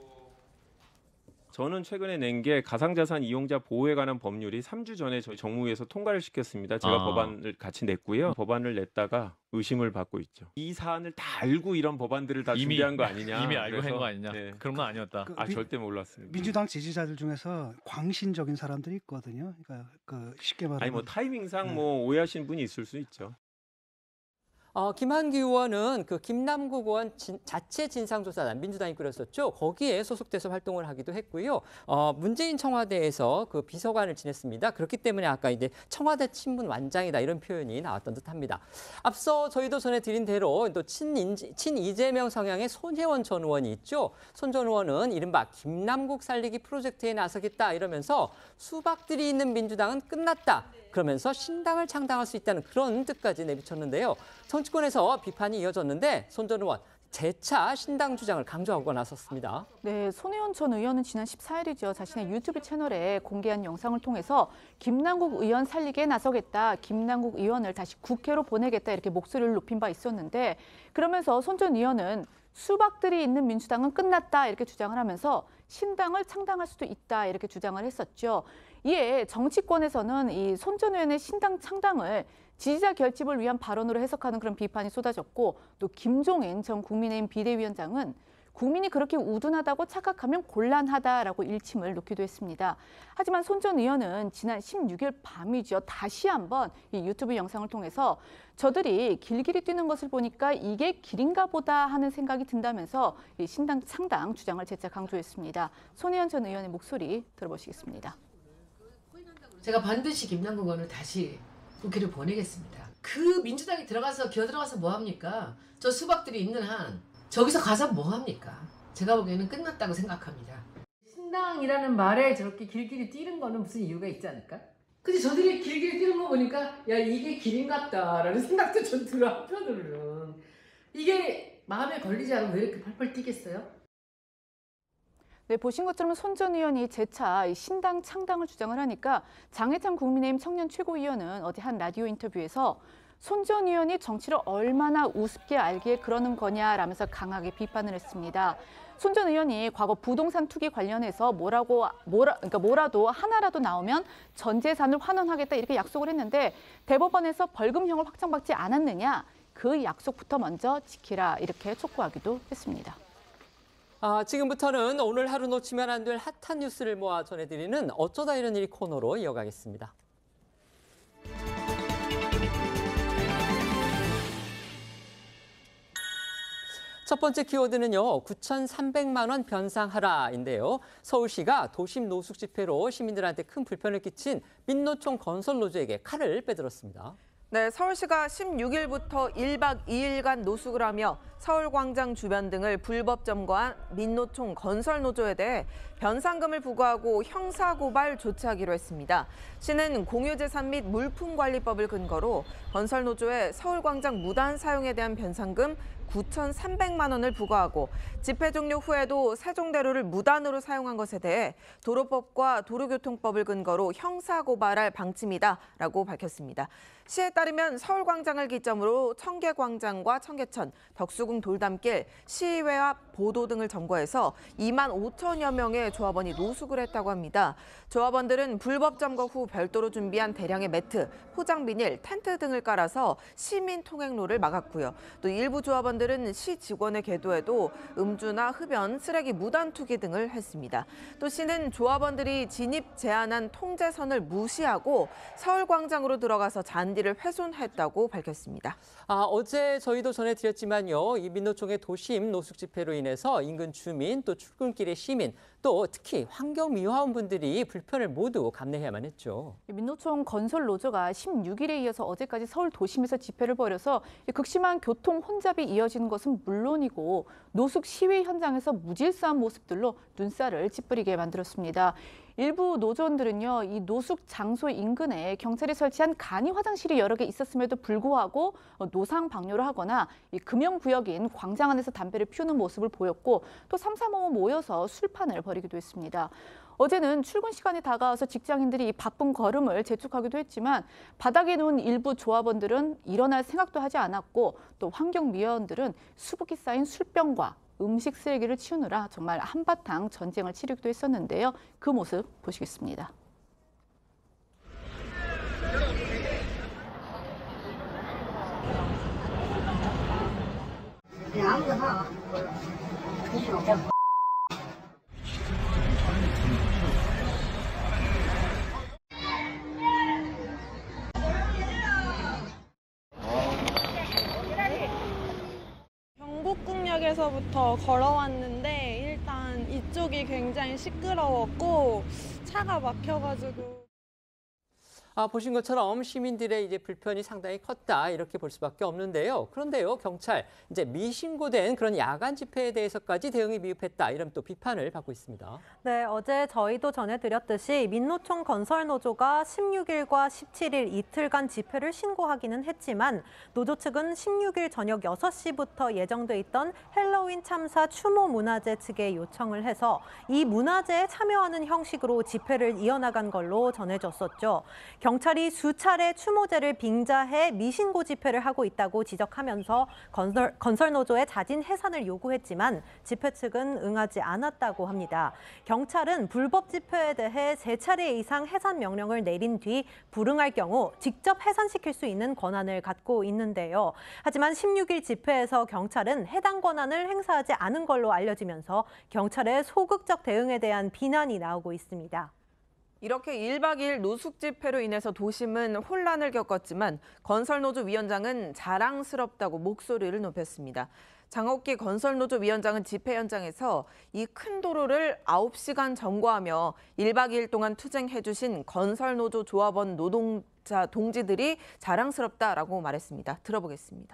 Speaker 3: 저는 최근에 낸 게 가상자산 이용자 보호에 관한 법률이 3주 전에 저희 정무위에서 통과를 시켰습니다. 제가 법안을 같이 냈고요. 법안을 냈다가 의심을 받고 있죠. 이 사안을 다 알고 이런 법안들을 다 준비한 거 아니냐.
Speaker 12: 이미 알고 한 거 아니냐. 네. 그런 건 아니었다.
Speaker 3: 절대 몰랐습니다.
Speaker 13: 민주당 지지자들 중에서 광신적인 사람들이 있거든요. 그러니까 쉽게 말하면
Speaker 3: 타이밍상 오해하신 분이 있을 수 있죠.
Speaker 1: 김한규 의원은 그 김남국 의원 자체 진상조사단 민주당이 꾸렸었죠. 거기에 소속돼서 활동을 하기도 했고요. 문재인 청와대에서 그 비서관을 지냈습니다. 그렇기 때문에 아까 이제 청와대 친문 완장이다 이런 표현이 나왔던 듯합니다. 앞서 저희도 전해드린 대로 또 친이재명 성향의 손혜원 전 의원이 있죠. 손 전 의원은 이른바 김남국 살리기 프로젝트에 나서겠다 이러면서 수박들이 있는 민주당은 끝났다. 그러면서 신당을 창당할 수 있다는 그런 뜻까지 내비쳤는데요. 정치권에서 비판이 이어졌는데 손 전 의원 재차 신당 주장을 강조하고 나섰습니다.
Speaker 7: 네, 손혜원 전 의원은 지난 14일이죠. 자신의 유튜브 채널에 공개한 영상을 통해서 김남국 의원 살리기에 나서겠다, 김남국 의원을 다시 국회로 보내겠다 이렇게 목소리를 높인 바 있었는데 그러면서 손 전 의원은 수박들이 있는 민주당은 끝났다 이렇게 주장을 하면서 신당을 창당할 수도 있다 이렇게 주장을 했었죠. 이에 정치권에서는 이 손 전 의원의 신당 창당을 지지자 결집을 위한 발언으로 해석하는 그런 비판이 쏟아졌고 또 김종인 전 국민의힘 비대위원장은 국민이 그렇게 우둔하다고 착각하면 곤란하다라고 일침을 놓기도 했습니다. 하지만 손 전 의원은 지난 16일 밤이죠. 다시 한번 이 유튜브 영상을 통해서 저들이 길길이 뛰는 것을 보니까 이게 길인가 보다 하는 생각이 든다면서 이 신당 창당 주장을 재차 강조했습니다. 손혜원 전 의원의 목소리 들어보시겠습니다.
Speaker 14: 제가 반드시 김남국 의원을 다시 국회를 보내겠습니다. 그 민주당이 기어들어가서 뭐합니까? 저 수박들이 있는 한 저기서 가서 뭐합니까? 제가 보기에는 끝났다고 생각합니다. 신당이라는 말에 저렇게 길길이 뛰는 거는 무슨 이유가 있지 않을까? 근데 저들이 길길이 뛰는 거 보니까 야 이게 길인 같다라는 생각도 좀 들어 한편으로는. 이게 마음에 걸리지 않으면 왜 이렇게 펄펄 뛰겠어요?
Speaker 7: 네, 보신 것처럼 손 전 의원이 재차 신당 창당을 주장을 하니까 장해찬 국민의힘 청년 최고위원은 어제 한 라디오 인터뷰에서 손 전 의원이 정치를 얼마나 우습게 알기에 그러는 거냐라면서 강하게 비판을 했습니다. 손 전 의원이 과거 부동산 투기 관련해서 뭐라도 하나라도 나오면 전 재산을 환원하겠다 이렇게 약속을 했는데 대법원에서 벌금형을 확정받지 않았느냐, 그 약속부터 먼저 지키라 이렇게 촉구하기도 했습니다.
Speaker 1: 지금부터는 오늘 하루 놓치면 안 될 핫한 뉴스를 모아 전해드리는 어쩌다 이런 일이 코너로 이어가겠습니다. 첫 번째 키워드는요. 9,300만 원 변상하라인데요. 서울시가 도심 노숙 집회로 시민들한테 큰 불편을 끼친 민노총 건설노조에게 칼을 빼들었습니다.
Speaker 6: 네, 서울시가 16일부터 1박 2일간 노숙을 하며 서울광장 주변 등을 불법 점거한 민노총 건설노조에 대해 변상금을 부과하고 형사고발 조치하기로 했습니다. 시는 공유재산 및 물품관리법을 근거로 건설노조의 서울광장 무단 사용에 대한 변상금 9,300만 원을 부과하고 집회 종료 후에도 세종대로를 무단으로 사용한 것에 대해 도로법과 도로교통법을 근거로 형사고발할 방침이다라고 밝혔습니다. 시에 따르면 서울광장을 기점으로 청계광장과 청계천, 덕수궁 돌담길, 시의회 앞 보도 등을 점거해서 2만 5천여 명의 조합원이 노숙을 했다고 합니다. 조합원들은 불법 점거 후 별도로 준비한 대량의 매트, 포장 비닐, 텐트 등을 깔아서 시민 통행로를 막았고요. 또 일부 조합원들은 시 직원의 궤도에도 음주나 흡연, 쓰레기 무단 투기 등을 했습니다. 또 시는 조합원들이 진입 제한한 통제선을 무시하고 서울광장으로 들어가서 잔디를 훼손했다고 밝혔습니다.
Speaker 1: 어제 저희도 전해드렸지만요. 이 민노총의 도심 노숙 집회로 인해 인해서 인근 주민, 또 출근길의 시민, 또 특히 환경미화원분들이 불편을 모두 감내해야만 했죠.
Speaker 7: 민노총 건설 노조가 16일에 이어서 어제까지 서울 도심에서 집회를 벌여서 극심한 교통 혼잡이 이어지는 것은 물론이고 노숙 시위 현장에서 무질서한 모습들로 눈살을 찌푸리게 만들었습니다. 일부 노조원들은요, 이 노숙 장소 인근에 경찰이 설치한 간이 화장실이 여러 개 있었음에도 불구하고 노상 방뇨를 하거나 이 금연구역인 광장 안에서 담배를 피우는 모습을 보였고 또 335 모여서 술판을 벌이기도 했습니다. 어제는 출근 시간이 다가와서 직장인들이 이 바쁜 걸음을 재촉하기도 했지만 바닥에 놓은 일부 조합원들은 일어날 생각도 하지 않았고 또 환경미화원들은 수북이 쌓인 술병과 음식 쓰레기를 치우느라 정말 한바탕 전쟁을 치르기도 했었는데요. 그 모습 보시겠습니다.
Speaker 15: 경복궁역에서부터 걸어왔는데 일단 이쪽이 굉장히 시끄러웠고 차가 막혀가지고
Speaker 1: 보신 것처럼 시민들의 이제 불편이 상당히 컸다 이렇게 볼 수밖에 없는데요. 그런데요, 경찰 이제 미신고된 그런 야간 집회에 대해서까지 대응이 미흡했다 이런 또 비판을 받고 있습니다.
Speaker 9: 네, 어제 저희도 전해드렸듯이 민노총 건설노조가 16일과 17일 이틀간 집회를 신고하기는 했지만 노조 측은 16일 저녁 6시부터 예정돼 있던 헬로윈 참사 추모 문화제 측에 요청을 해서 이 문화제에 참여하는 형식으로 집회를 이어나간 걸로 전해졌었죠. 경찰이 수차례 추모제를 빙자해 미신고 집회를 하고 있다고 지적하면서 건설노조의 자진 해산을 요구했지만 집회 측은 응하지 않았다고 합니다. 경찰은 불법 집회에 대해 3차례 이상 해산 명령을 내린 뒤 불응할 경우 직접 해산시킬 수 있는 권한을 갖고 있는데요. 하지만 16일 집회에서 경찰은 해당 권한을 행사하지 않은 걸로 알려지면서 경찰의 소극적 대응에 대한 비난이 나오고 있습니다.
Speaker 6: 이렇게 1박 2일 노숙 집회로 인해서 도심은 혼란을 겪었지만 건설노조 위원장은 자랑스럽다고 목소리를 높였습니다. 장옥기 건설노조 위원장은 집회 현장에서 이 큰 도로를 9시간 점거하며 1박 2일 동안 투쟁해 주신 건설노조 조합원 노동자 동지들이 자랑스럽다라고 말했습니다. 들어보겠습니다.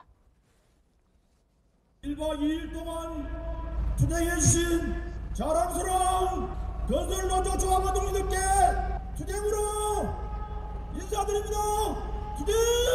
Speaker 17: 1박 2일 동안 투쟁해 주신 자랑스러운 건설노조 조합원 동지들께 투쟁으로 인사드립니다. 투쟁!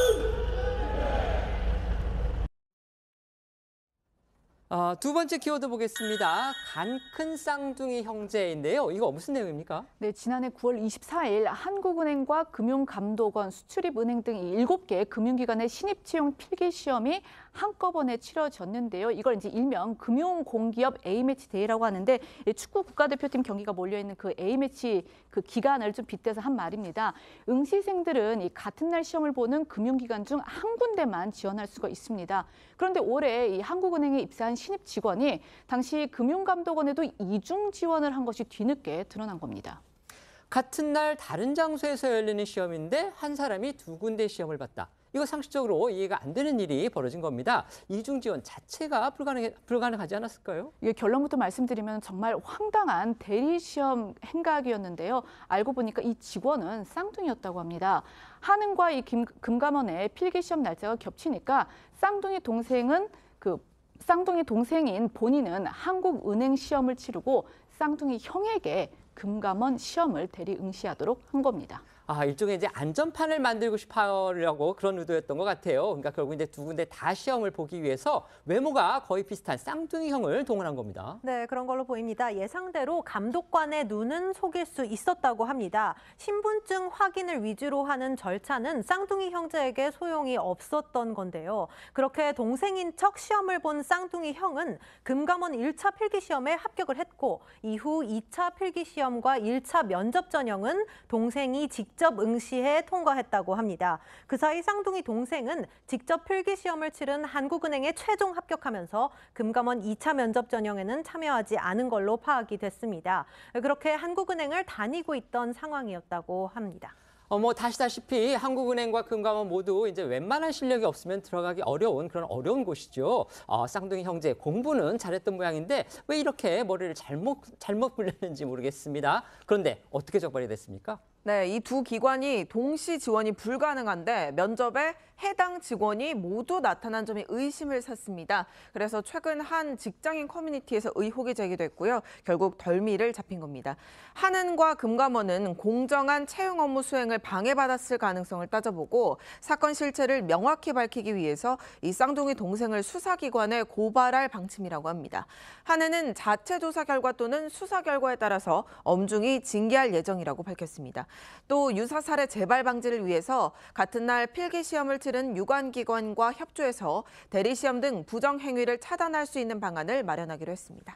Speaker 1: 두 번째 키워드 보겠습니다. 간 큰 쌍둥이 형제인데요. 이거 무슨 내용입니까?
Speaker 7: 네, 지난해 9월 24일 한국은행과 금융감독원, 수출입은행 등 7개 금융기관의 신입채용 필기시험이 한꺼번에 치러졌는데요. 이걸 이제 일명 금융공기업 A매치 대회라고 하는데 축구 국가대표팀 경기가 몰려있는 그 A매치 그 기간을 좀 빗대서 한 말입니다. 응시생들은 이 같은 날 시험을 보는 금융기관 중 한 군데만 지원할 수가 있습니다. 그런데 올해 이 한국은행에 입사한 신입 직원이 당시 금융감독원에도 이중 지원을 한 것이 뒤늦게 드러난 겁니다.
Speaker 1: 같은 날 다른 장소에서 열리는 시험인데 한 사람이 2군데 시험을 봤다. 이거 상식적으로 이해가 안 되는 일이 벌어진 겁니다. 이중 지원 자체가 불가능하지 않았을까요?
Speaker 7: 이게 결론부터 말씀드리면 정말 황당한 대리시험 행각이었는데요. 알고 보니까 이 직원은 쌍둥이였다고 합니다. 한은과 이 금감원의 필기시험 날짜가 겹치니까 쌍둥이 동생인 본인은 한국은행 시험을 치르고 쌍둥이 형에게 금감원 시험을 대리 응시하도록 한 겁니다.
Speaker 1: 일종의 이제 안전판을 만들고 싶으려고 그런 의도였던 것 같아요. 그러니까 결국 이제 2군데 다 시험을 보기 위해서 외모가 거의 비슷한 쌍둥이형을 동원한 겁니다.
Speaker 9: 네, 그런 걸로 보입니다. 예상대로 감독관의 눈은 속일 수 있었다고 합니다. 신분증 확인을 위주로 하는 절차는 쌍둥이 형제에게 소용이 없었던 건데요. 그렇게 동생인 척 시험을 본 쌍둥이 형은 금감원 1차 필기시험에 합격을 했고 이후 2차 필기시험과 1차 면접 전형은 동생이 직접 응시해 통과했다고 합니다. 그 사이 쌍둥이 동생은 직접 필기시험을 치른 한국은행에 최종 합격하면서 금감원 2차 면접 전형에는 참여하지 않은 걸로 파악이 됐습니다. 그렇게 한국은행을 다니고 있던 상황이었다고 합니다.
Speaker 1: 다시다시피 한국은행과 금감원 모두 이제 웬만한 실력이 없으면 들어가기 어려운 그런 어려운 곳이죠. 쌍둥이 형제 공부는 잘했던 모양인데 왜 이렇게 머리를 잘못 굴렸는지 모르겠습니다. 그런데 어떻게 적발이 됐습니까?
Speaker 6: 네, 이 두 기관이 동시 지원이 불가능한데 면접에 해당 직원이 모두 나타난 점이 의심을 샀습니다. 그래서 최근 한 직장인 커뮤니티에서 의혹이 제기됐고요. 결국 덜미를 잡힌 겁니다. 한은과 금감원은 공정한 채용 업무 수행을 방해받았을 가능성을 따져보고 사건 실체를 명확히 밝히기 위해서 이 쌍둥이 동생을 수사기관에 고발할 방침이라고 합니다. 한은은 자체 조사 결과 또는 수사 결과에 따라서 엄중히 징계할 예정이라고 밝혔습니다. 또 유사 사례 재발 방지를 위해서 같은 날 필기 시험을 치른 유관기관과 협조해서 대리 시험 등 부정 행위를 차단할 수 있는 방안을 마련하기로 했습니다.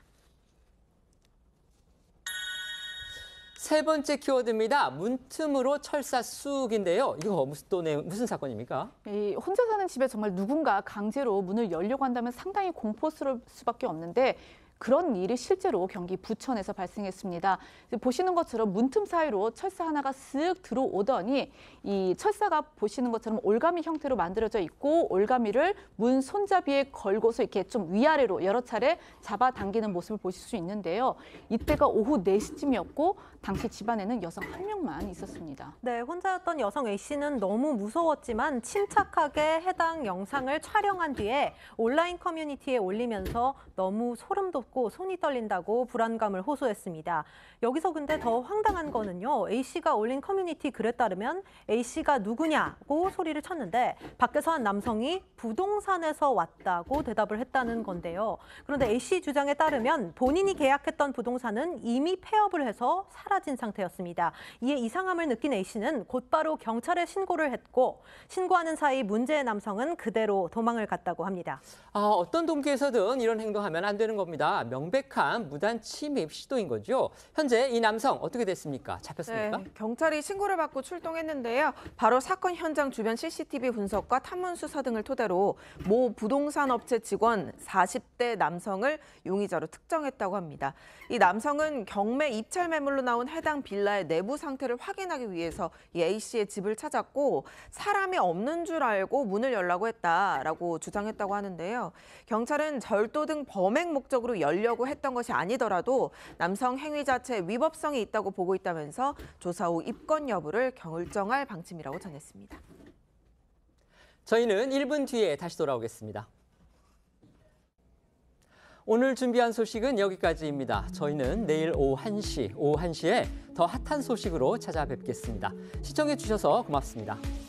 Speaker 1: 세 번째 키워드입니다. 문틈으로 철사 쑥인데요. 이거 무슨 사건입니까?
Speaker 7: 혼자 사는 집에 정말 누군가 강제로 문을 열려고 한다면 상당히 공포스러울 수밖에 없는데 그런 일이 실제로 경기 부천에서 발생했습니다. 보시는 것처럼 문틈 사이로 철사 하나가 쓱 들어오더니 이 철사가 보시는 것처럼 올가미 형태로 만들어져 있고 올가미를 문 손잡이에 걸고서 이렇게 좀 위아래로 여러 차례 잡아당기는 모습을 보실 수 있는데요. 이때가 오후 4시쯤이었고 당시 집안에는 여성 한 명만 있었습니다.
Speaker 9: 네, 혼자였던 여성 A씨는 너무 무서웠지만 침착하게 해당 영상을 촬영한 뒤에 온라인 커뮤니티에 올리면서 너무 소름 돋고 손이 떨린다고 불안감을 호소했습니다. 여기서 근데 더 황당한 거는요. A씨가 올린 커뮤니티 글에 따르면 A씨가 누구냐고 소리를 쳤는데 밖에서 한 남성이 부동산에서 왔다고 대답을 했다는 건데요. 그런데 A씨 주장에 따르면 본인이 계약했던 부동산은 이미 폐업을 해서 사라진 상태였습니다. 이에 이상함을 느낀 A씨는 곧바로 경찰에 신고를 했고 신고하는 사이 문제의 남성은 그대로 도망을 갔다고 합니다.
Speaker 1: 어떤 동기에서든 이런 행동하면 안 되는 겁니다. 명백한 무단 침입 시도인 거죠. 현재 이 남성 어떻게 됐습니까? 잡혔습니까?
Speaker 6: 네, 경찰이 신고를 받고 출동했는데요. 바로 사건 현장 주변 CCTV 분석과 탐문 수사 등을 토대로 모 부동산 업체 직원 40대 남성을 용의자로 특정했다고 합니다. 이 남성은 경매 입찰 매물로 나온 해당 빌라의 내부 상태를 확인하기 위해서 이 A씨의 집을 찾았고 사람이 없는 줄 알고 문을 열라고 했다라고 주장했다고 하는데요. 경찰은 절도 등 범행 목적으로 열려고 했던 것이 아니더라도 남성 행위 자체에 위법성이 있다고 보고 있다면서 조사 후 입건 여부를 결정할 방침이라고 전했습니다.
Speaker 1: 저희는 1분 뒤에 다시 돌아오겠습니다. 오늘 준비한 소식은 여기까지입니다. 저희는 내일 오후 1시에 더 핫한 소식으로 찾아뵙겠습니다. 시청해 주셔서 고맙습니다.